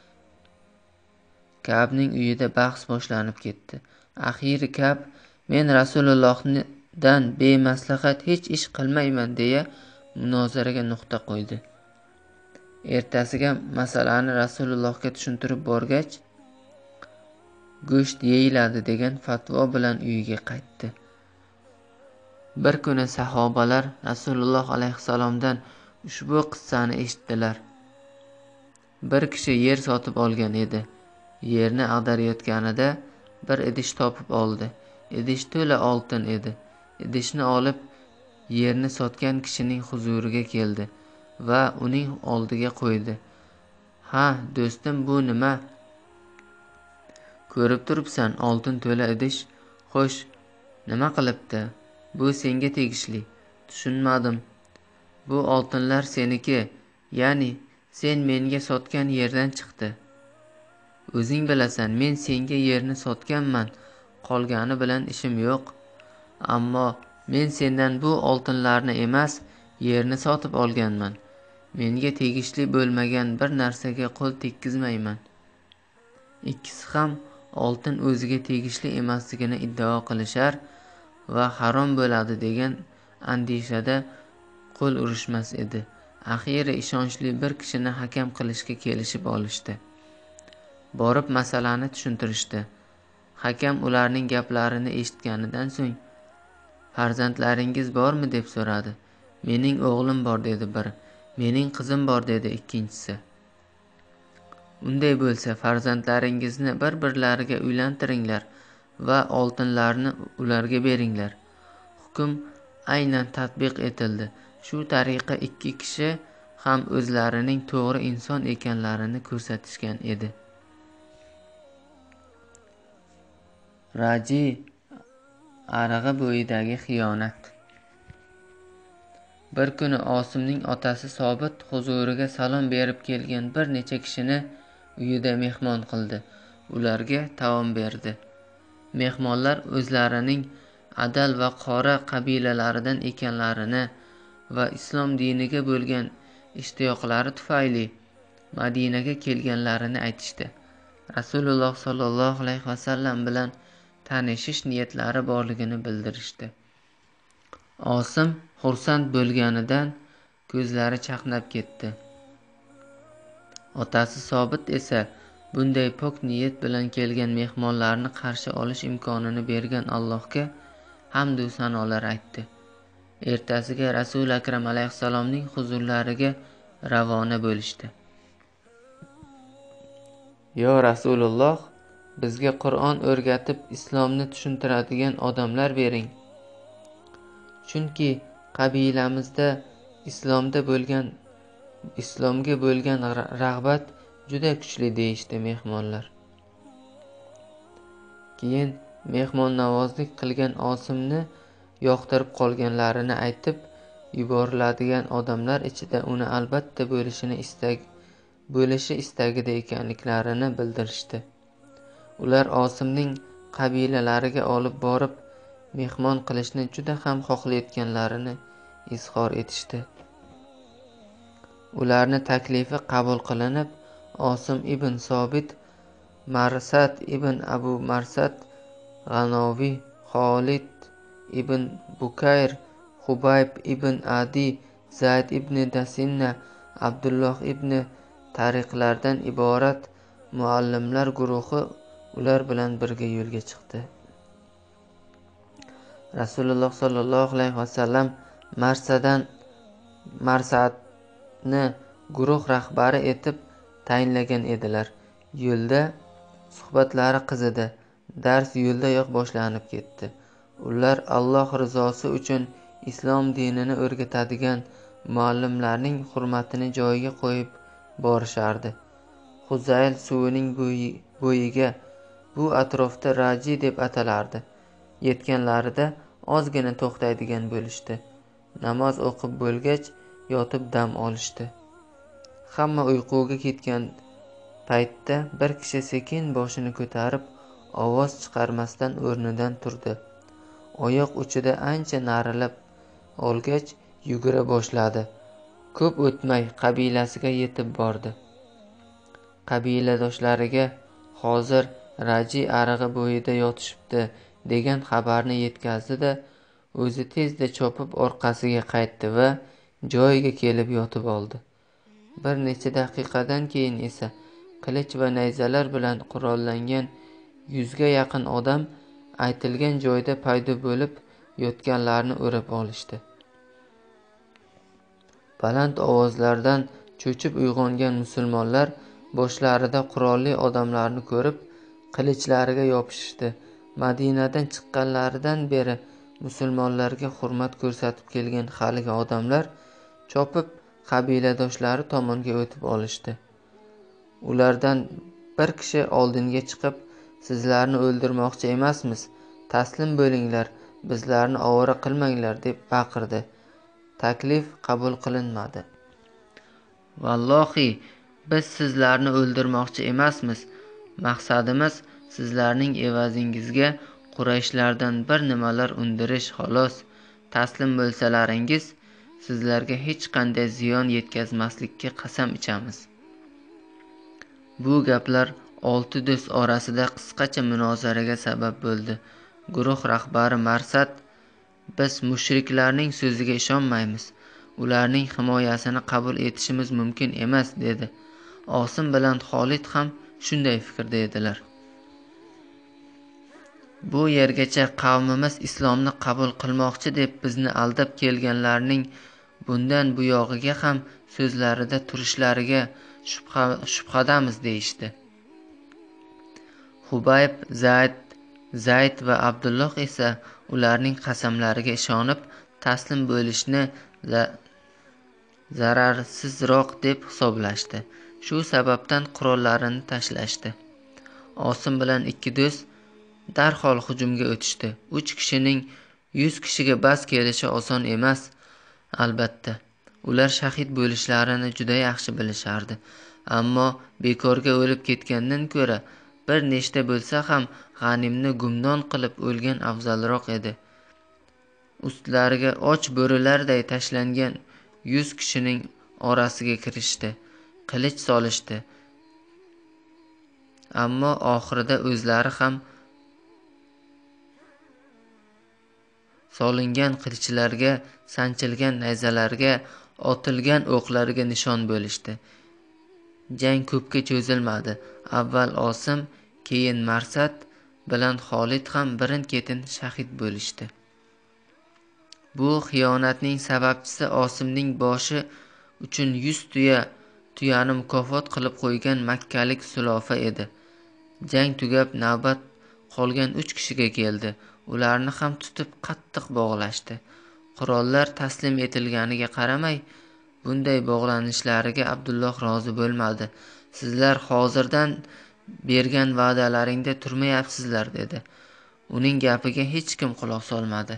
Ka'bning uyida bahs boshlanib ketdi. Axiri Ka'b, men Rasulullohdan bemaslahat hech ish qilmayman deya munozaraga nuqta qo'ydi. Ertasiga masalani Rasulullohga tushuntirib borgach, go'sht yeyiladi degan fatvo bilan uyiga qaytdi. Bir kuni sahobalar Rasululloh alayhissalomdan ushbu qissani eshitdilar. Bir kishi yer sotib olgan edi. Yerni ag'darayotganida bir idish topib oldi. Idish to'la oltin edi. Idishni olib yerni sotgan kishining huzuriga keldi va uning oldiga qo'ydi. "Ha, do'stim, bu nima? Ko'rib turibsan, oltin to'la idish. Xo'sh, nima qilibdi? Bu senga tegishli." "Tushunmadim." "Bu oltinlar seniki, ya'ni sen menga sotgan yerdan chiqdi. O'zing bilasan, men senga yerni sotganman, qolgani bilan ishim yo'q. Ammo men sendan bu oltinlarni emas, yerni sotib olganman. Menga tegishli bo'lmagan bir narsaga qo'l tekkizmayman." Ikkisi ham oltin o'ziga tegishli emasligini iddao qilishar va harom bo'ladi degan andishada qo'l urishmas edi. Axiri ishonchli bir kishini hakam qilishga kelishib olishdi. Borib masalani tushuntirishdi. Hakam ularning gaplarini eshitganidan so'ng, "Farzandlaringiz bormi?" deb so'radi. "Mening o'g'lim bor" dedi biri. "Mening qizim bor" dedi ikkinchisi. "Unday bo'lsa, farzandlaringizni bir-birlariga uylantiringlar va oltinlarni ularga beringlar." Hukm aynan tatbiq etildi. Shu tariqa ikki kishi ham o'zlarining to'g'ri inson ekanlarini ko'rsatishgan edi. Raji arig'i bo'yidagi xiyonat. Bir kuni Osimning otasi Sobit huzuriga salom berib kelgan bir necha kishini uyida mehmon qildi. Ularga taom berdi. Mehmonlar o'zlarining Adal va Qora qabilalaridan ekanlarini va islom diniga bo'lgan ishtiyoqlari tufayli Madinaga kelganlarini aytishdi. Rasululloh sollallohu alayhi vasallam bilan tanishish niyatlari borligini bildirishdi. Osim xursand bo'lganidan ko'zlari chaqnab ketdi. Otasi Sobit esa bunday pok niyat bilan kelgan mehmonlarni qarshi olish imkonini bergan Allohga hamd va sanolar aytdi. Ertasiga Rasul akram alayhissalomning huzurlariga ravona bo'lishdi. "Yo Rasululloh, bizga Qur'on o'rgatib islomni tushuntiradigan odamlar bering. Chunki qabilamizda islomda bo'lgan islomga bo'lgan rag'bat juda kuchli", deyishdi mehmonlar. Keyin mehmonnavozlik qilgan Osimni yoqtirib qolganlarini aytib, yuboriladigan odamlar ichida uni albatta bo'lishini istag bo'lishi istagida ekanliklarini bildirishdi. Ular Osimning qabilalariga olib borib mehmon qilishni juda ham xohlayotganlarini izhor etishdi. Ularni taklifi qabul qilinib, Osim ibn Sobit, Marsad ibn Abu Marsad G'anoviy, Xolid ibn Bukayr, Hubayb ibn Adi, Zayd ibn Dasinna, Abdulloh ibn Tariqlardan iborat muallimlar guruhi ular bilan birga yo'lga chiqdi. Rasululloh sollallohu alayhi vasallam Marsadan Marsadni guruh rahbari etib tayinlagan edilar. Yo'lda suhbatlari qizidi. Dars yo'ldayoq boshlanib ketdi. Ular Alloh rizosi uchun islom dinini o'rgatadigan muallimlarning hurmatini joyiga qo'yib borishardi. Huzayl suvining bo'yiga, bu atrofda Raji deb atalardi, yetganlarida ozgina to'xtaydigan bo'lishdi. Namoz o'qib bo'lgach yotib dam olishdi. Hamma uyquga ketgan paytda bir kishi sekin boshini ko'tarib, ovoz chiqarmasdan o'rnidan turdi. Oyoq uchida ancha narilab olgach yugura boshladi. Ko'p o'tmay qabilasiga yetib bordi. Qabiladoshlariga hozir Raji arig'i bo'yida yotishibdi degan xabarni yetkazdi-da, o'zi tezda chopib orqasiga qaytdi va joyiga kelib yotib oldi. Bir necha daqiqadan keyin esa qilich va nayzalar bilan qurollangan yuzga yaqin odam aytilgan joyda paydo bo'lib yotganlarni o'rab olishdi. Baland ovozlardan cho'chib uyg'ongan musulmonlar boshlarida qurolli odamlarni ko'rib qilichlariga yopishishdi. Madinadan chiqqanlaridan beri musulmonlarga hurmat ko'rsatib kelgan haligi odamlar chopib qabiladoshlari tomonga o'tib olishdi. Ulardan bir kishi oldinga chiqib, sizlarni o'ldirmoqchi emasmiz, taslim bo'linglar, bizlarni ovora qilmanglar deb baqirdi. Taklif qabul qilinmadi. Vallohi, biz sizlarni o'ldirmoqchi emasmiz. Maqsadimiz sizlarning evazingizga Qurayshlardan bir nimalar undirish xolos. Taslim bo'lsalaringiz, sizlarga hech qanday ziyon yetkazmaslikka qasam ichamiz. Bu gaplar olti do'st orasida qisqacha munozaraga sabab bo'ldi. Guruh rahbari Marsad, biz mushriklarning so'ziga ishonmaymiz. Ularning himoyasini qabul etishimiz mumkin emas, dedi. Osim bilan Xolid ham shunday fikrda edilar. Bu yergacha qavmimiz islomni qabul qilmoqchi deb bizni aldab kelganlarning bundan bu yog'iga ham so'zlarida turishlariga shubha, shubhadamiz deyishdi. Hubayb, Zayd, Zayd va Abdulloh esa ularning qasamlariga ishonib taslim bo'lishni zararsizroq deb hisoblashdi. Shu sababdan qurollarini tashlashdi. Osim bilan ikki do'st darhol hujumga o'tishdi. uch kishining yuz kishiga bas kelishi oson emas, albatta. Ular shahid bo'lishlarini juda yaxshi bilishardi. Ammo bekorga o'lib ketgandan ko'ra bir nechta bo'lsa ham g'animni gumdon qilib o'lgan afzalroq edi. Ustlariga och bo'rilarday tashlangan yuz kishining orasiga kirishdi, qilich solishdi. Ammo oxirida o'zlari ham solingan qilichlarga, sanchilgan nayzalarga, otilgan o'qlarga nishon bo'lishdi. Jang ko'pga cho'zilmadi. Avval Osim, keyin Marsad bilan Xolid ham birin-ketin shahid bo'lishdi. Bu xiyonatning sababchisi Osimning boshi uchun yuz tuya tuyani mukofot qilib qo'ygan makkalik Sulofa edi. Jang tugab navbat qolgan uch kishiga keldi. Ularni ham tutib qattiq bog'lashdi. Qurollar taslim etilganiga qaramay, bunday bog'lanishlariga Abdulloh rozi bo'lmadi. Sizlar hozirdan bergan va'dalaringda turmayapsizlar, dedi. Uning gapiga hech kim quloq solmadi.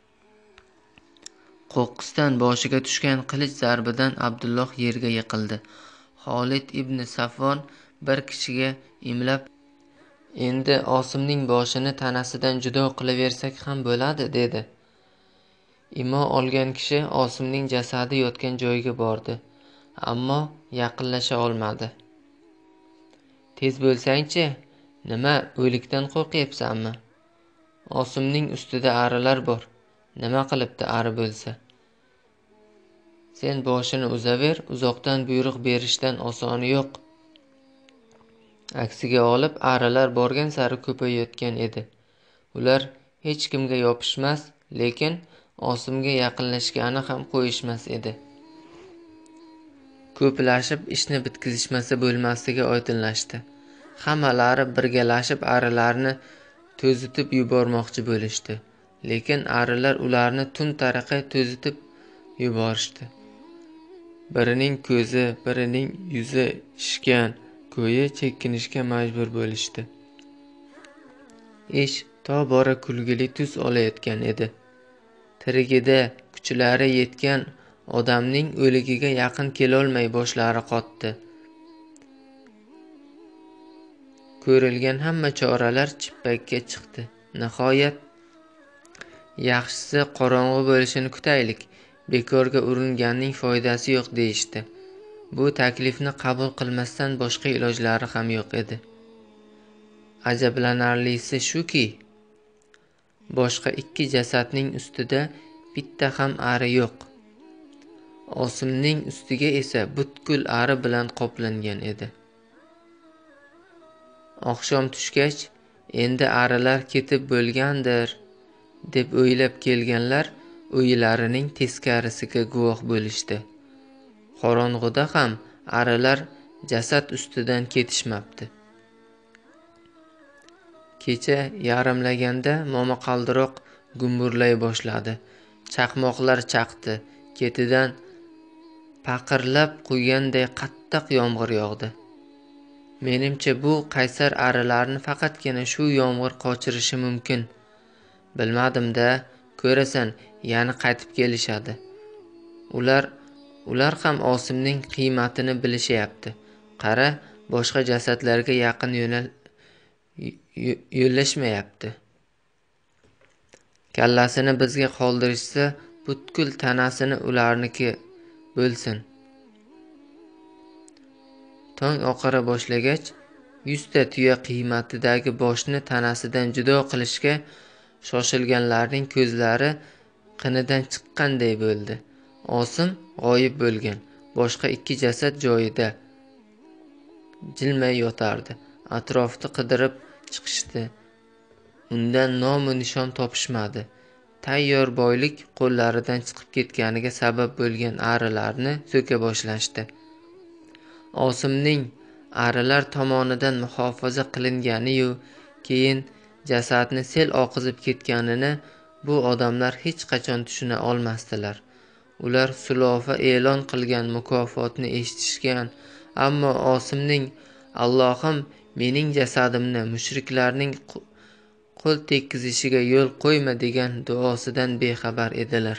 Qo'qqisdan boshiga tushgan qilich zarbidan Abdulloh yerga yiqildi. Xolid ibn Safvon bir kishiga imlab, endi Osimning boshini tanasidan judo qilaversak ham bo'ladi, dedi. Imo olgan kishi Osimning jasadi yotgan joyiga bordi, ammo yaqinlasha olmadi. Tez bo'lsang-chi, nima o'likdan qo'rqyapsanmi? Osimning ustida arilar bor. Nima qilibdi ari bo'lsa? Sen boshini uzaver, uzoqdan buyruq berishdan osoni yo'q. Aksiga olib, arilar borgan sari ko'payayotgan edi. Ular hech kimga yopishmas, lekin Osimga yaqinlashgani ham qo'yishmas edi. Ko'plashib ishni bitkazishmasa bo'lmasligi oydinlashdi. Hammalari birgalashib arilarni to'zitib yubormoqchi bo'lishdi. Lekin arilar ularni tun taraqa to'zitib yuborishdi. Birining ko'zi, birining yuzi shishgan, ko'yi chekinishga majbur bo'lishdi. Ish tobora kulgili tus olayotgan edi. Tirigida kuchlari yetgan odamning o'ligiga yaqin kelolmay boshlari qotdi. Ko'rilgan hamma choralar chippakka chiqdi. Nihoyat, yaxshisi qorong'u bo'lishini kutaylik, bekorga uringanning foydasi yo'q deyishdi. Bu taklifni qabul qilmasdan boshqa ilojlari ham yo'q edi. Ajablanarlisi shuki, boshqa ikki jasadning ustida bitta ham ari yo'q. Osimning ustiga esa butkul ari bilan qoplangan edi. Oqshom tushgach, endi arilar ketib bo'lgandir, deb o'ylab kelganlar o'ylarining teskarisiga guvoh bo'lishdi. Qorong'uda ham arilar jasad ustidan ketishmabdi. Kecha yarimlaganda momaqaldiroq gumburlay boshladi. Chaqmoqlar chaqdi. Ketidan paqirlab quyganday qattiq yomg'ir yog'di. Menimcha bu qaysar arilarni faqatgina shu yomg'ir qochirishi mumkin. Bilmadim-da, ko'rasan, yana qaytib kelishadi. Ular ular ham Osimning qiymatini bilishyapti. Qara, boshqa jasadlarga yaqin yo'nal yo'llashmayapti. Kallasini bizga qoldirishsa, butkul tanasini ularniki bo'lsin. Tong oqara boshlagach, yuzta tuya qiymatidagi boshni tanasidan judo qilishga shoshilganlarning ko'zlari qinidan chiqqanday bo'ldi. Osim g'oyib bo'lgan. Boshqa ikki jasad joyida jilmay yotardi. Atrofni qidirib chiqishdi. Undan nom va nishon topishmadi. Tayyor boylik qo'llaridan chiqib ketganiga sabab bo'lgan arilarni so'ka boshlashdi. Osimning arilar tomonidan muhofaza qilingani-yu, keyin jasadni sel oqizib ketganini bu odamlar hech qachon tushuna olmasdilar. Ular Sulofa e'lon qilgan mukofotni eshitishgan, ammo Osimning Allohim mening jasadimni mushriklarning qo'l tekkizishiga yo'l qo'yma degan duosidan bexabar edilar.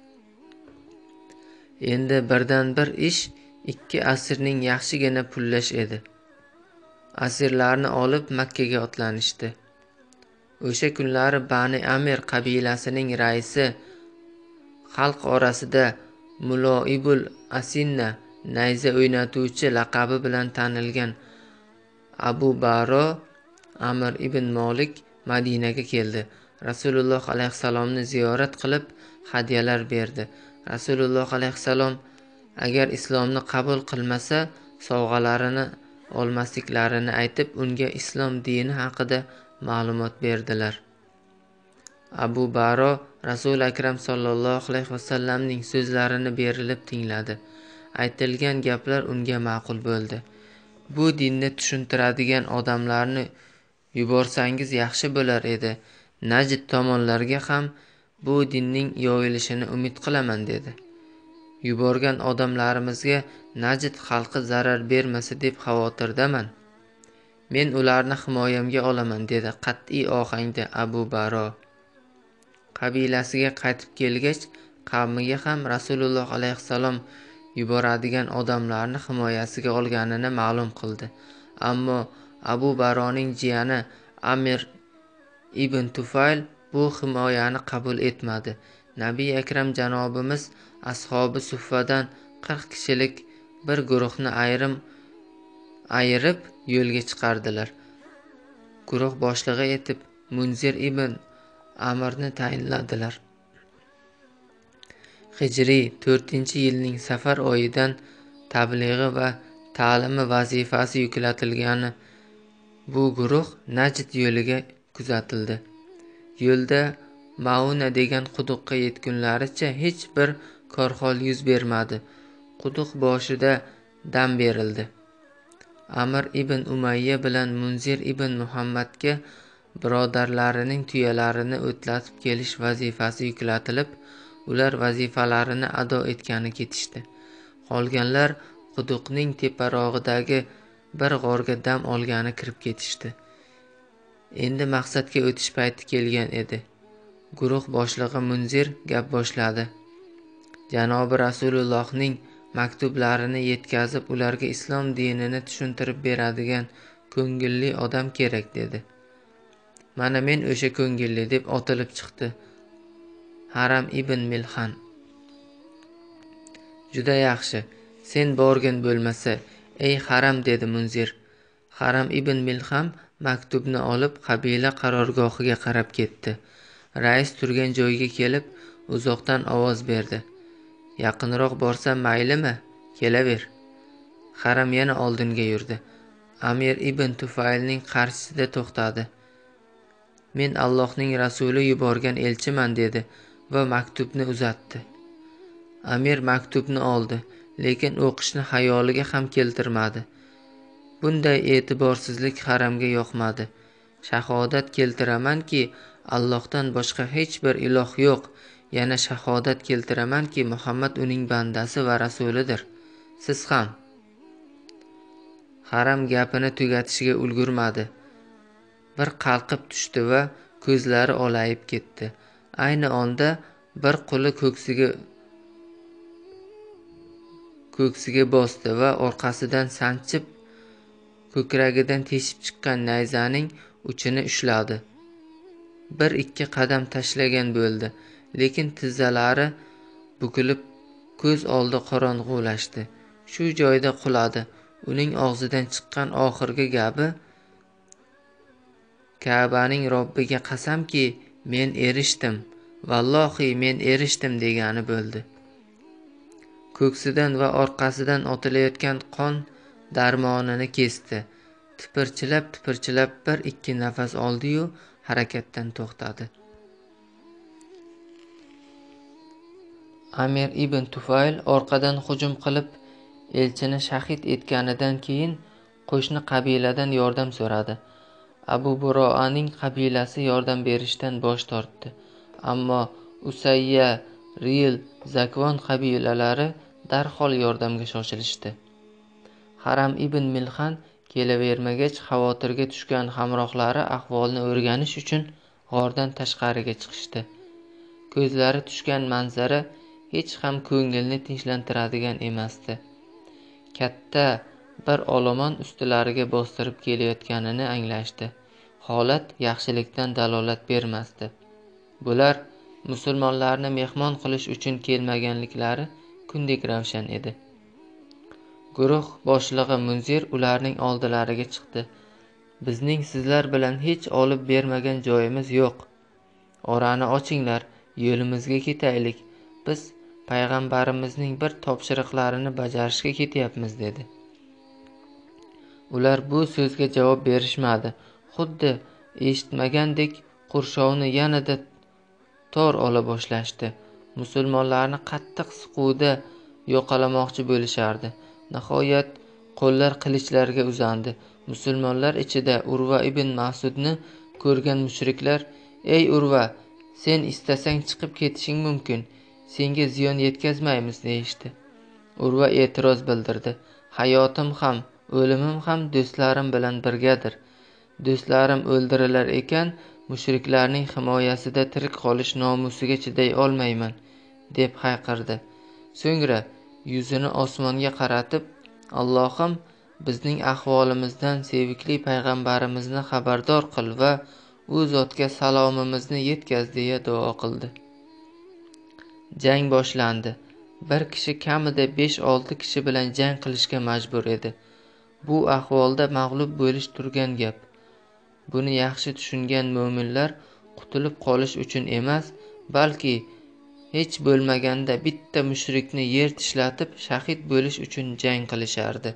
Endi birdan bir ish ikki asirning yaxshigina pullash edi. Asirlarni olib Makkaga otlanishdi. O'sha kunlari Bani Amir qabilasining raisi, xalq orasida Muloibul Asinna, nayza o'ynatuvchi laqabi bilan tanilgan Abu Baro Amr ibn Molik Madinaga keldi. Rasululloh alayhisalomni ziyorat qilib, hadyalar berdi. Rasululloh alayhisalom agar islomni qabul qilmasa, sovg'alarini olmasliklarini aytib, unga islom dini haqida ma'lumot berdilar. Abu Baro Rasul akram sallallohu alayhi vasallamning so'zlarini berilib tingladi. Aytilgan gaplar unga ma'qul bo'ldi. Bu dinni tushuntiradigan odamlarni yuborsangiz yaxshi bo'lar edi. Najd tomonlarga ham bu dinning yoyilishini umid qilaman dedi. Yuborgan odamlarimizga Najd xalqi zarar bermasa deb xavotirdaman. Men ularni himoyamga olaman dedi qat'iy ohangda Abu Baro. Qabilasiga qaytib kelgach, qavmiga ham Rasululloh alayhisalom yuboradigan odamlarni himoyasiga olganini ma'lum qildi. Ammo Abu Baroning jiyani Amir ibn Tufayl bu himoyani qabul etmadi. Nabiy akram janobimiz ashabi suffadan qirq kishilik bir guruhni ayrim ayirib yo'lga chiqardilar. Guruh boshlig'i etib Munzir ibn Amrni tayinladilar. Hijriy to'rtinchi yilning Safar oyidan tablig'i va ta'limi vazifasi yuklatilgani bu guruh Najd yo'liga kuzatildi. Yo'lda Mauna degan quduqqa yetgunlaricha hech bir korhol yuz bermadi. Quduq boshida dam berildi. Amr ibn Umayya bilan Munzir ibn Muhammadga birodarlarining tuyalarini o'tlatib kelish vazifasi yuklatilib, ular vazifalarini ado etgani ketishdi. Qolganlar quduqning teparog'idagi bir g'orga dam olgani kirib ketishdi. Endi maqsadga o'tish payti kelgan edi. Guruh boshlig'i Munzir gap boshladi. Janobi Rasulullohning maktublarini yetkazib, ularga islom dinini tushuntirib beradigan ko'ngilli odam kerak dedi. Mana men o'sha ko'ngilli deb otilib chiqdi Haram ibn Milhan. Juda yaxshi, sen borgin bo'lmasa, ey Haram, dedi Munzir. Haram ibn Milham maktubni olib qabila qarorgohiga qarab ketdi. Rais turgan joyga kelib, uzoqdan ovoz berdi. Yaqinroq borsam maylimi? Kelaver. Haram yana oldinga yurdi. Amir ibn Tufaylning qarshisida to'xtadi. Men Allohning rasuli yuborgan elchiman, dedi va maktubni uzatdi. Amir maktubni oldi, lekin o'qishni xayoliga ham keltirmadi. Bunday e'tiborsizlik Haramga yoqmadi. Shahodat keltiramanki, Allohdan boshqa hech bir iloh yo'q. Yana shahodat keltiramanki, Muhammad uning bandasi va rasulidir. Siz ham. Haram gapini tugatishga ulgurmadi. Bir qalqib tushdi va ko'zlari olayib ketdi. Ayni onda bir qo'li ko'ksiga ko'ksiga bosdi va orqasidan sanchib ko'kragidan teshib chiqqan nayzaning uchini ushladi. Bir ikki qadam tashlagan bo'ldi, lekin tizzalari bukilib ko'z oldi qorong'ulashdi. Shu joyda quladi. Uning og'zidan chiqqan oxirgi gapi Ka'baning Robbiga qasamki, men erishdim, vallohi men erishdim degani bo'ldi. Ko'ksidan va orqasidan otilayotgan qon darmonini kesdi. Tipirchilab-tipirchilab bir ikki nafas oldi-yu harakatdan to'xtadi. Amir ibn Tufayl orqadan hujum qilib, elchini shahid etganidan keyin qo'shni qabiladan yordam so'radi. Abu Buroaning qabilasi yordam berishdan bosh tortdi. Ammo Usayya, Ril, Zakvon qabilalari darhol yordamga shoshilishdi. Haram ibn Milhan kelavermagach, xavotirga tushgan hamrohlari ahvolni o'rganish uchun g'ordan tashqariga chiqishdi. Ko'zlari tushgan manzara hech ham ko'ngilni tinchlantiradigan emasdi. Katta bir olomon ustilariga bostirib kelayotganini anglashdi. Holat yaxshilikdan dalolat bermasdi. Bular musulmonlarni mehmon qilish uchun kelmaganliklari kundek ravshan edi. Guruh boshlig'i Munzir ularning oldilariga chiqdi. Bizning sizlar bilan hech olib bermagan joyimiz yo'q. Orani ochinglar, yo'limizga ketaylik. Biz payg'ambarimizning bir topshiriqlarini bajarishga ketyapmiz, dedi. Ular bu so'zga javob berishmadi. Xuddi eshitmagandek qurshovni yanada tor ola boshlashdi. Musulmonlarni qattiq siquvda yo'qalamoqchi bo'lishardi. Nihoyat qo'llar qilichlarga uzandi. Musulmonlar ichida Urva ibn Mas'udni ko'rgan mushriklar, "Ey Urva, sen istasang chiqib ketishing mumkin. Senga ziyon yetkazmaymiz", deyishdi. Urva e'tiroz bildirdi. "Hayotim ham, o'limim ham do'stlarim bilan birgadir. Do'stlarim o'ldirilar ekan, mushriklarning himoyasida tirik qolish nomusiga chiday olmayman", deb hayqirdi. So'ngra yuzini osmonga qaratib, "Allohim, bizning ahvolimizdan sevikli payg'ambarimizni xabardor qil va u zotga salomimizni yetkaz", deya duo qildi. Jang boshlandi. Bir kishi kamida besh olti kishi bilan jang qilishga majbur edi. Bu ahvolda mag'lub bo'lish turgan gap. Buni yaxshi tushungan mo'minlar qutulib qolish uchun emas, balki hech bo'lmaganda bitta mushrikni yer tishlatib shahid bo'lish uchun jang qilishardi.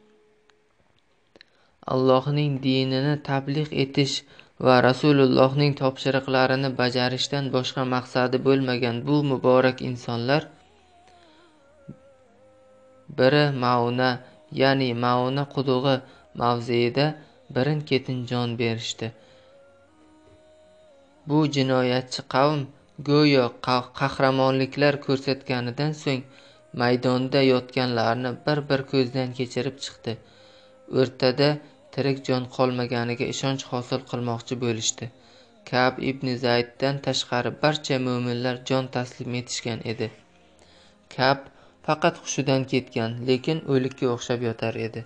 Allohning dinini tabliğ etish va Rasulullohning topshiriqlarini bajarishdan boshqa maqsadi bo'lmagan bu muborak insonlar biri Mauna, ya'ni Mauna qudug'i mavzeida birin-ketin jon berishdi. Bu jinoyatchi qavm go'yo qahramonliklar ko'rsatganidan so'ng maydonda yotganlarni bir-bir ko'zdan kechirib chiqdi. O'rtada tirik jon qolmaganiga ishonch hosil qilmoqchi bo'lishdi. Ka'b ibn Zayddan tashqari barcha mo'minlar jon taslim etishgan edi. Ka'b faqat hushidan ketgan, lekin o'likka o'xshab yotar edi.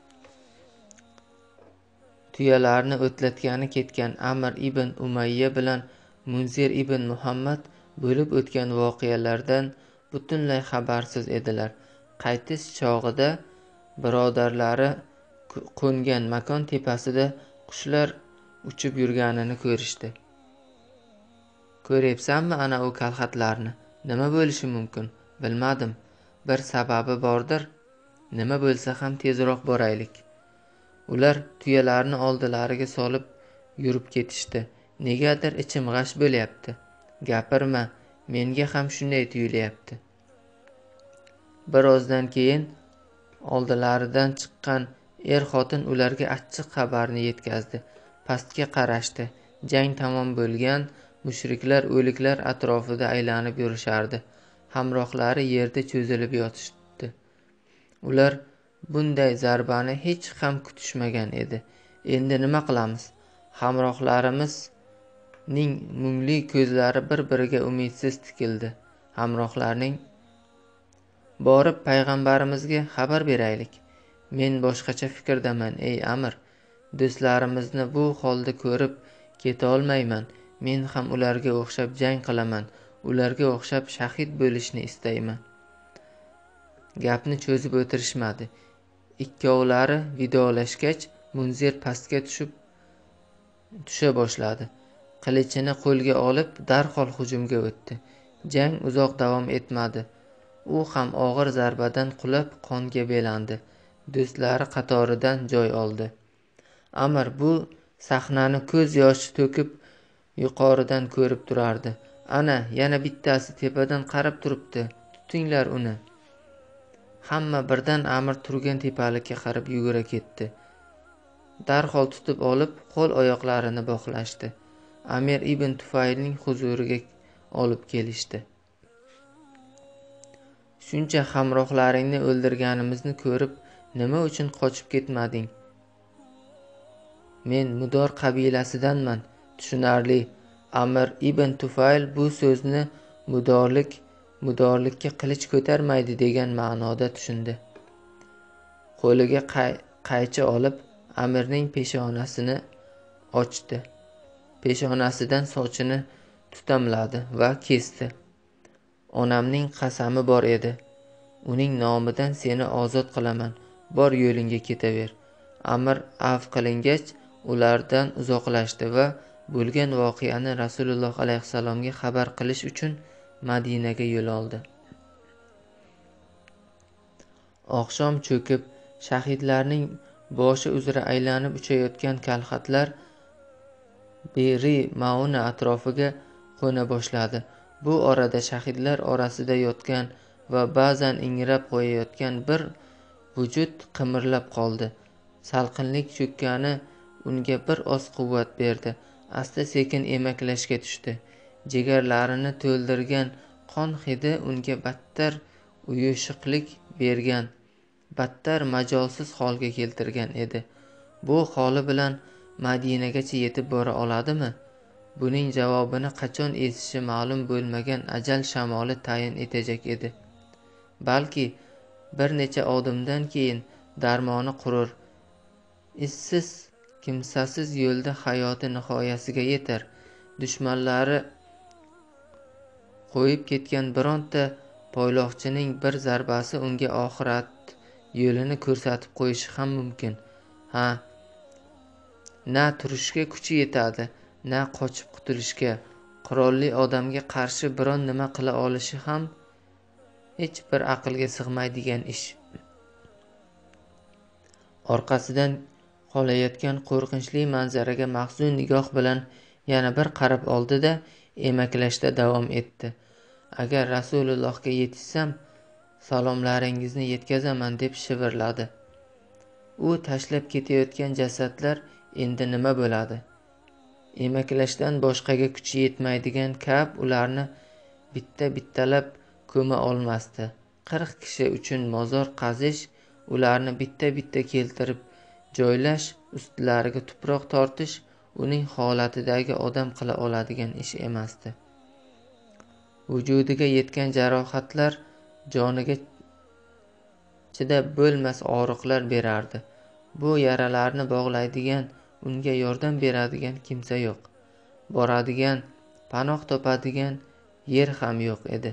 Tuyalarni o'tlatgani ketgan Amr ibn Umayya bilan Munzir ibn Muhammad bo'lib o'tgan voqealardan butunlay xabarsiz edilar. Qaytish chog'ida birodarlari qo'ngan makon tepasida qushlar uchib yurganini ko'rishdi. "Ko'ryapsanmi ana u kalxatlarni? Nima bo'lishi mumkin? Bilmadim. Bir sababi bordir. Nima bo'lsa ham tezroq boraylik." Ular tuyalarni oldilariga solib yurib ketishdi. Negadir ichim g'ash bo'lyapti. Gapirma, menga ham shunday tuyulyapti. Birozdan keyin oldilaridan chiqqan er-xotin ularga achchiq xabarni yetkazdi. Pastga qarashdi. Jang tamom bo'lgan, mushriklar o'liklar atrofida aylanib yurishardi. Hamrohlari yerda cho'zilib yotishdi. Ular bunday zarbani hech ham kutishmagan edi. Endi nima qilamiz? Hamrohlarimizning mungli ko'zlari bir-biriga umidsiz tikildi. Hamrohlarning borib payg'ambarimizga xabar beraylik. Men boshqacha fikrdaman, ey Amr. Do'stlarimizni bu holda ko'rib keta olmayman. Men ham ularga o'xshab jang qilaman. Ularga o'xshab shahid bo'lishni istayman. Gapni cho'zib o'tirishmadi. Ikkovlari vidolashgach, Munzir pastga tushib tusha boshladi. Qilichini qo'lga olib darhol hujumga o'tdi. Jang uzoq davom etmadi. U ham og'ir zarbadan qulab qonga belandi. Do'stlari qatoridan joy oldi. Amr bu sahnani ko'z yoshi to'kib yuqoridan ko'rib turardi. Ana, yana bittasi tepadan qarab turibdi. Tutinglar uni. Hamma birdan Amr turgan tepalikka qarab yugura ketdi. Darhol tutib olib, qo'l-oyoqlarini bog'lashdi. Amir ibn Tufaylning huzuriga olib kelishdi. Shuncha hamrohlaringni o'ldirganimizni ko'rib, nima uchun qochib ketmading? Men Mudor qabilasidanman. Tushunarli. Amir ibn Tufayl bu so'zni mudorlik mudorlikka qilich ko'tarmaydi degan ma'noda tushundi. Qo'liga qay, qaychi olib Amirning peshonasini ochdi. Peshonasidan sochini tutamladi va kesdi. Onamning qasami bor edi. Uning nomidan seni ozod qilaman. Bor yo'lingga ketaver. Amir af qilingach, ulardan uzoqlashdi va bo'lgan voqeani Rasululloh alayhisalomga xabar qilish uchun Madinaga yo'l oldi. Oqshom cho'kib, shahidlarning boshi uzra aylanib uchayotgan kalxatlar Beri Mauna atrofiga qo'na boshladi. Bu orada shahidlar orasida yotgan va ba'zan ingrab qo'yayotgan bir vujud qimirlab qoldi. Salqinlik cho'kkani unga bir oz quvvat berdi. Asta-sekin emaklashga tushdi. Jigarlarini to'ldirgan qon hidi unga battar uyushiqlik bergan, battar majolsiz holga keltirgan edi. Bu holi bilan Madinagacha yetib bora oladimi? Buning javobini qachon esishi ma'lum bo'lmagan ajal shamoli tayin etajak edi. Balki bir necha odimdan keyin darmoni qurur, izsiz, kimsasiz yo'lda hayoti nihoyasiga yetar. Dushmanlari qo'yib ketgan bironta poyloqchining bir zarbasi unga oxirat yo'lini ko'rsatib qo'yishi ham mumkin. Ha, na turishga kuchi yetadi, na qochib qutulishga. qurolli odamga qarshi biron nima qila olishi ham hech bir aqlga sig'maydigan ish. Orqasidan qolayotgan qo'rqinchli manzaraga mahzun nigoh bilan yana bir qarab oldi-da, emaklashda davom etdi. Agar Rasulullohga yetishsam, salomlaringizni yetkazaman deb shivirladi. U tashlab ketayotgan jasadlar endi nima bo'ladi? Emaklashdan boshqaga kuchi yetmaydigan Ka'b ularni bitta-bittalab ko'ma olmasdi. qirq kishi uchun mozor qazish, ularni bitta-bitta keltirib joylash, ustlariga tuproq tortish uning holatidagi odam qila oladigan ish emasdi. Vujudiga yetgan jarohatlar joniga chidab bo'lmas og'riqlar berardi. Bu yaralarni bog'laydigan, unga yordam beradigan kimsa yo'q. Boradigan, panoh topadigan yer ham yo'q edi.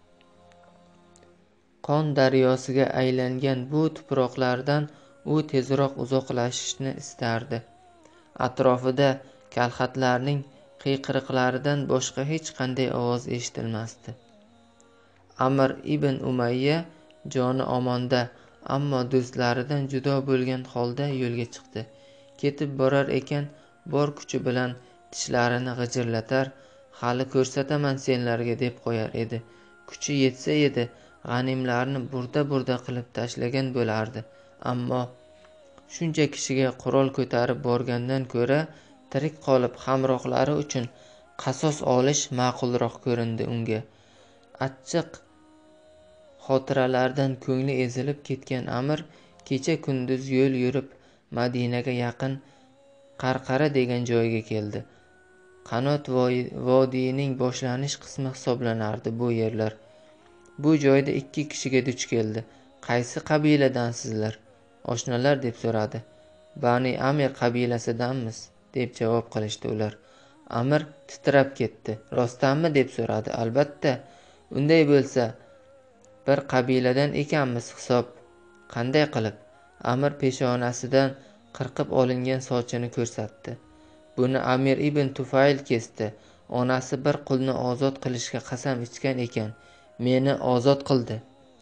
Qon daryosiga aylangan bu tuproqlardan u tezroq uzoqlashishni istardi. Atrofida kalxatlarning qiyqiriqlaridan boshqa hech qanday ovoz eshitilmasdi. Amr ibn Umayya joni omonda, ammo do'stlaridan judo bo'lgan holda yo'lga chiqdi. Ketib borar ekan, bor kuchi bilan tishlarini g'ijirlatar, hali ko'rsataman senlarga deb qo'yar edi. Kuchi yetsa edi, g'animlarni burda-burda qilib tashlagan bo'lardi. Ammo shuncha kishiga qurol ko'tarib borgandan ko'ra, tirik qolib hamrohlari uchun qasos olish ma'qulroq ko'rindi unga. Achchiq xotiralardan ko'ngli ezilib ketgan Amr kecha kunduz yo'l yurib Madinaga yaqin Qarqara degan joyga keldi. Qanot vodiyning boshlanish qismi hisoblanardi bu yerlar. Bu joyda ikki kishiga duch keldi. Qaysi qabiladansizlar? Oshnalar deb so'radi. Bani Amir qabilasidanmiz deb javob qilishdi ular. Amr titrab ketdi. Rostdanmi deb so'radi. Albatta. Unday bo'lsa, bir qabiladan ekanmiz hisob. Qanday qilib? Amr peshonasidan qirqib olingan sochini ko'rsatdi. Buni Amir ibn Tufayl kesdi. Onasi bir qulni ozod qilishga qasam ichgan ekan. Meni ozod qildi.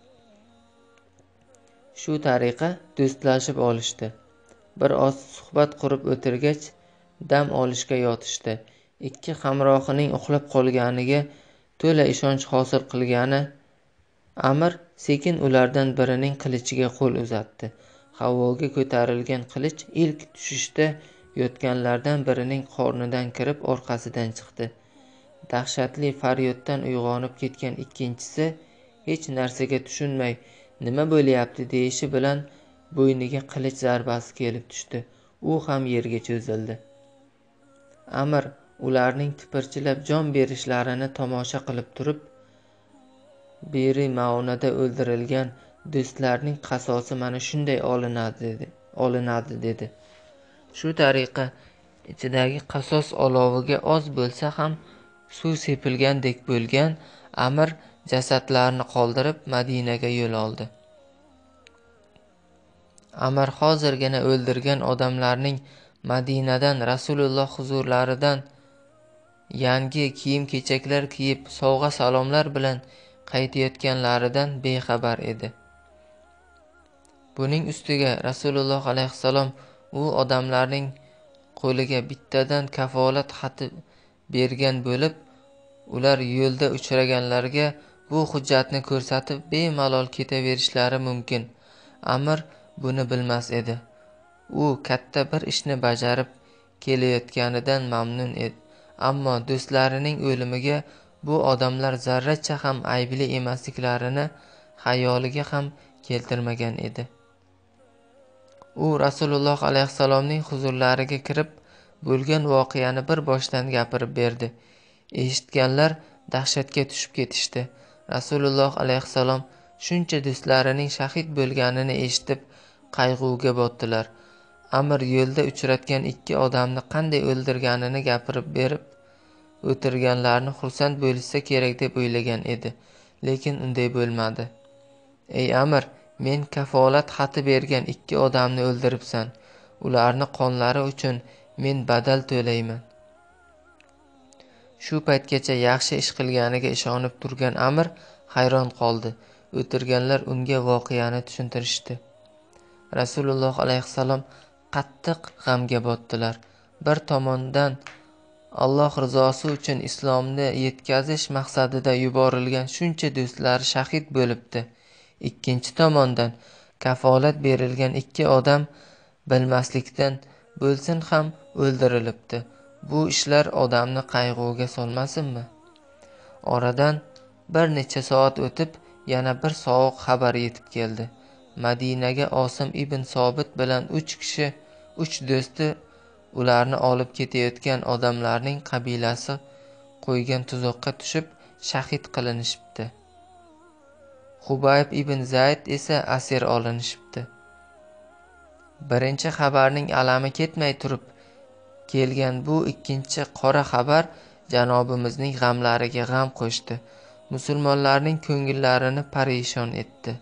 Shu tariqa do'stlashib olishdi. Bir oz suhbat qurib o'tirgach, dam olishga yotishdi. Ikki hamrohining uxlab qolganiga to'la ishonch hosil qilgani Amr sekin ulardan birining qilichiga qo'l uzatdi. Havoga ko'tarilgan qilich ilk tushishda yotganlardan birining qornidan kirib orqasidan chiqdi. Dahshatli faryoddan uyg'onib ketgan ikkinchisi hech narsaga tushunmay nima bo'lyapti deyishi bilan bo'yniga qilich zarbasi kelib tushdi. U ham yerga cho'zildi. Amr ularning tipirchilab jon berishlarini tomosha qilib turib, beri Maunada o'ldirilgan do'stlarning qasosi mana shunday olinadi dedi. olinadi dedi. Shu tariqa ichidagi qasos oloviga oz bo'lsa ham suv sepilgandek bo'lgan Amr jasadlarni qoldirib Madinaga yo'l oldi. Amr hozirgina o'ldirgan odamlarning Madinadan Rasululloh huzurlaridan yangi kiyim-kechaklar kiyib sovg'a salomlar bilan qaytayotganlaridan bexabar edi. Buning ustiga Rasululloh alayhissalom u odamlarning qo'liga bittadan kafolat xati bergan bo'lib, ular yo'lda uchraganlarga bu hujjatni ko'rsatib bemalol ketaverishlari mumkin. Amr buni bilmas edi. U katta bir ishni bajarib kelayotganidan mamnun edi. Ammo do'stlarining o'limiga bu odamlar zarracha ham aybli emasliklarini xayoliga ham keltirmagan edi. U Rasululloh alayhissalomning huzurlariga kirib, bo'lgan voqeani bir boshdan gapirib berdi. Eshitganlar dahshatga tushib ketishdi. Rasululloh alayhissalom shuncha do'stlarining shahid bo'lganini eshitib qayg'uga botdilar. Amr yo'lda uchratgan ikki odamni qanday o'ldirganini gapirib berib o'tirganlarni xursand bo'lishsa kerak deb o'ylagan edi. Lekin unday bo'lmadi. Ey Amr, men kafolat xati bergan ikki odamni o'ldiribsan. Ularni qonlari uchun men badal to'layman. Shu paytgacha yaxshi ish qilganiga ishonib turgan Amir hayron qoldi. O'tirganlar unga voqeani tushuntirishdi. Rasululloh alayhissalom qattiq g'amga botdilar. Bir tomondan Alloh rizosi uchun islomni yetkazish maqsadida yuborilgan shuncha do'stlari shahid bo'libdi. Ikkinchi tomondan kafolat berilgan ikki odam bilmaslikdan bo'lsin ham o'ldirilibdi. Bu ishlar odamni qayg'uga solmasinmi? Oradan bir necha soat o'tib yana bir sovuq xabar yetib keldi. Madinaga Osim ibn Sobit bilan uch kishi, uch do'sti ularni olib ketayotgan odamlarning qabilasi qo'ygan tuzoqqa tushib shahid qilinishibdi. Xubayb ibn Zayd esa asir olinishibdi. Birinchi xabarning alami ketmay turib kelgan bu ikkinchi qora xabar janobimizning g'amlariga g'am qo'shdi. Musulmonlarning ko'ngillarini parishon etdi.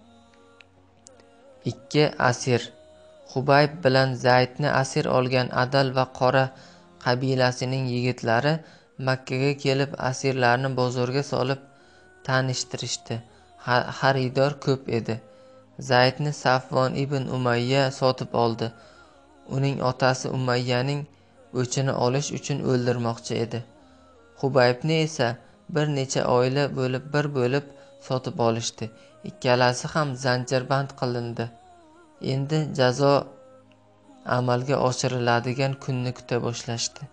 Ikki asir Xubayb bilan Zaydni asir olgan Adal va Qora qabilasining yigitlari Makkaga kelib asirlarni bozorga solib tanishtirishdi. Xaridor ko'p edi. Zaydni Safvon ibn Umayya sotib oldi. Uning otasi Umayyaning o'chini olish uchun o'ldirmoqchi edi. Xubaybni esa bir necha oila bo'lib bir bo'lib sotib olishdi. Ikkalasi ham zanjirband qilindi. Endi jazo amalga oshiriladigan kunni kuta boshlashdi.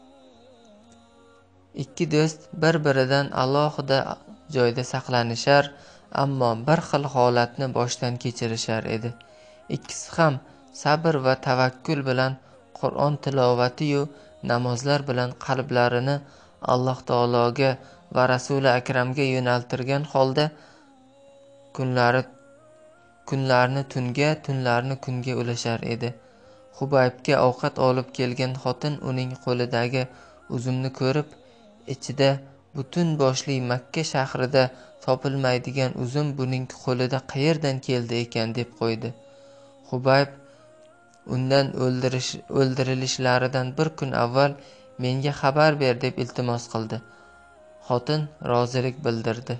Ikki do'st bir-biridan alohida joyda saqlanishar, ammo bir xil holatni boshdan kechirishar edi. Ikkisi ham sabr va tavakkul bilan Qur'on tilovati yu namozlar bilan qalblarini Alloh taologa va Rasuli akramga yo'naltirgan holda kunlari kunlarni tunga, tunlarni kunga ulashar edi. Xubaybga ovqat olib kelgan xotin uning qo'lidagi uzumni ko'rib, ichida butun boshli Makka shahrida topilmaydigan uzum buning qo'lida qayerdan keldi ekan deb qo'ydi. Xubayb undan o'ldirish o'ldirilishlaridan bir kun avval menga xabar ber deb iltimos qildi. Xotin rozilik bildirdi.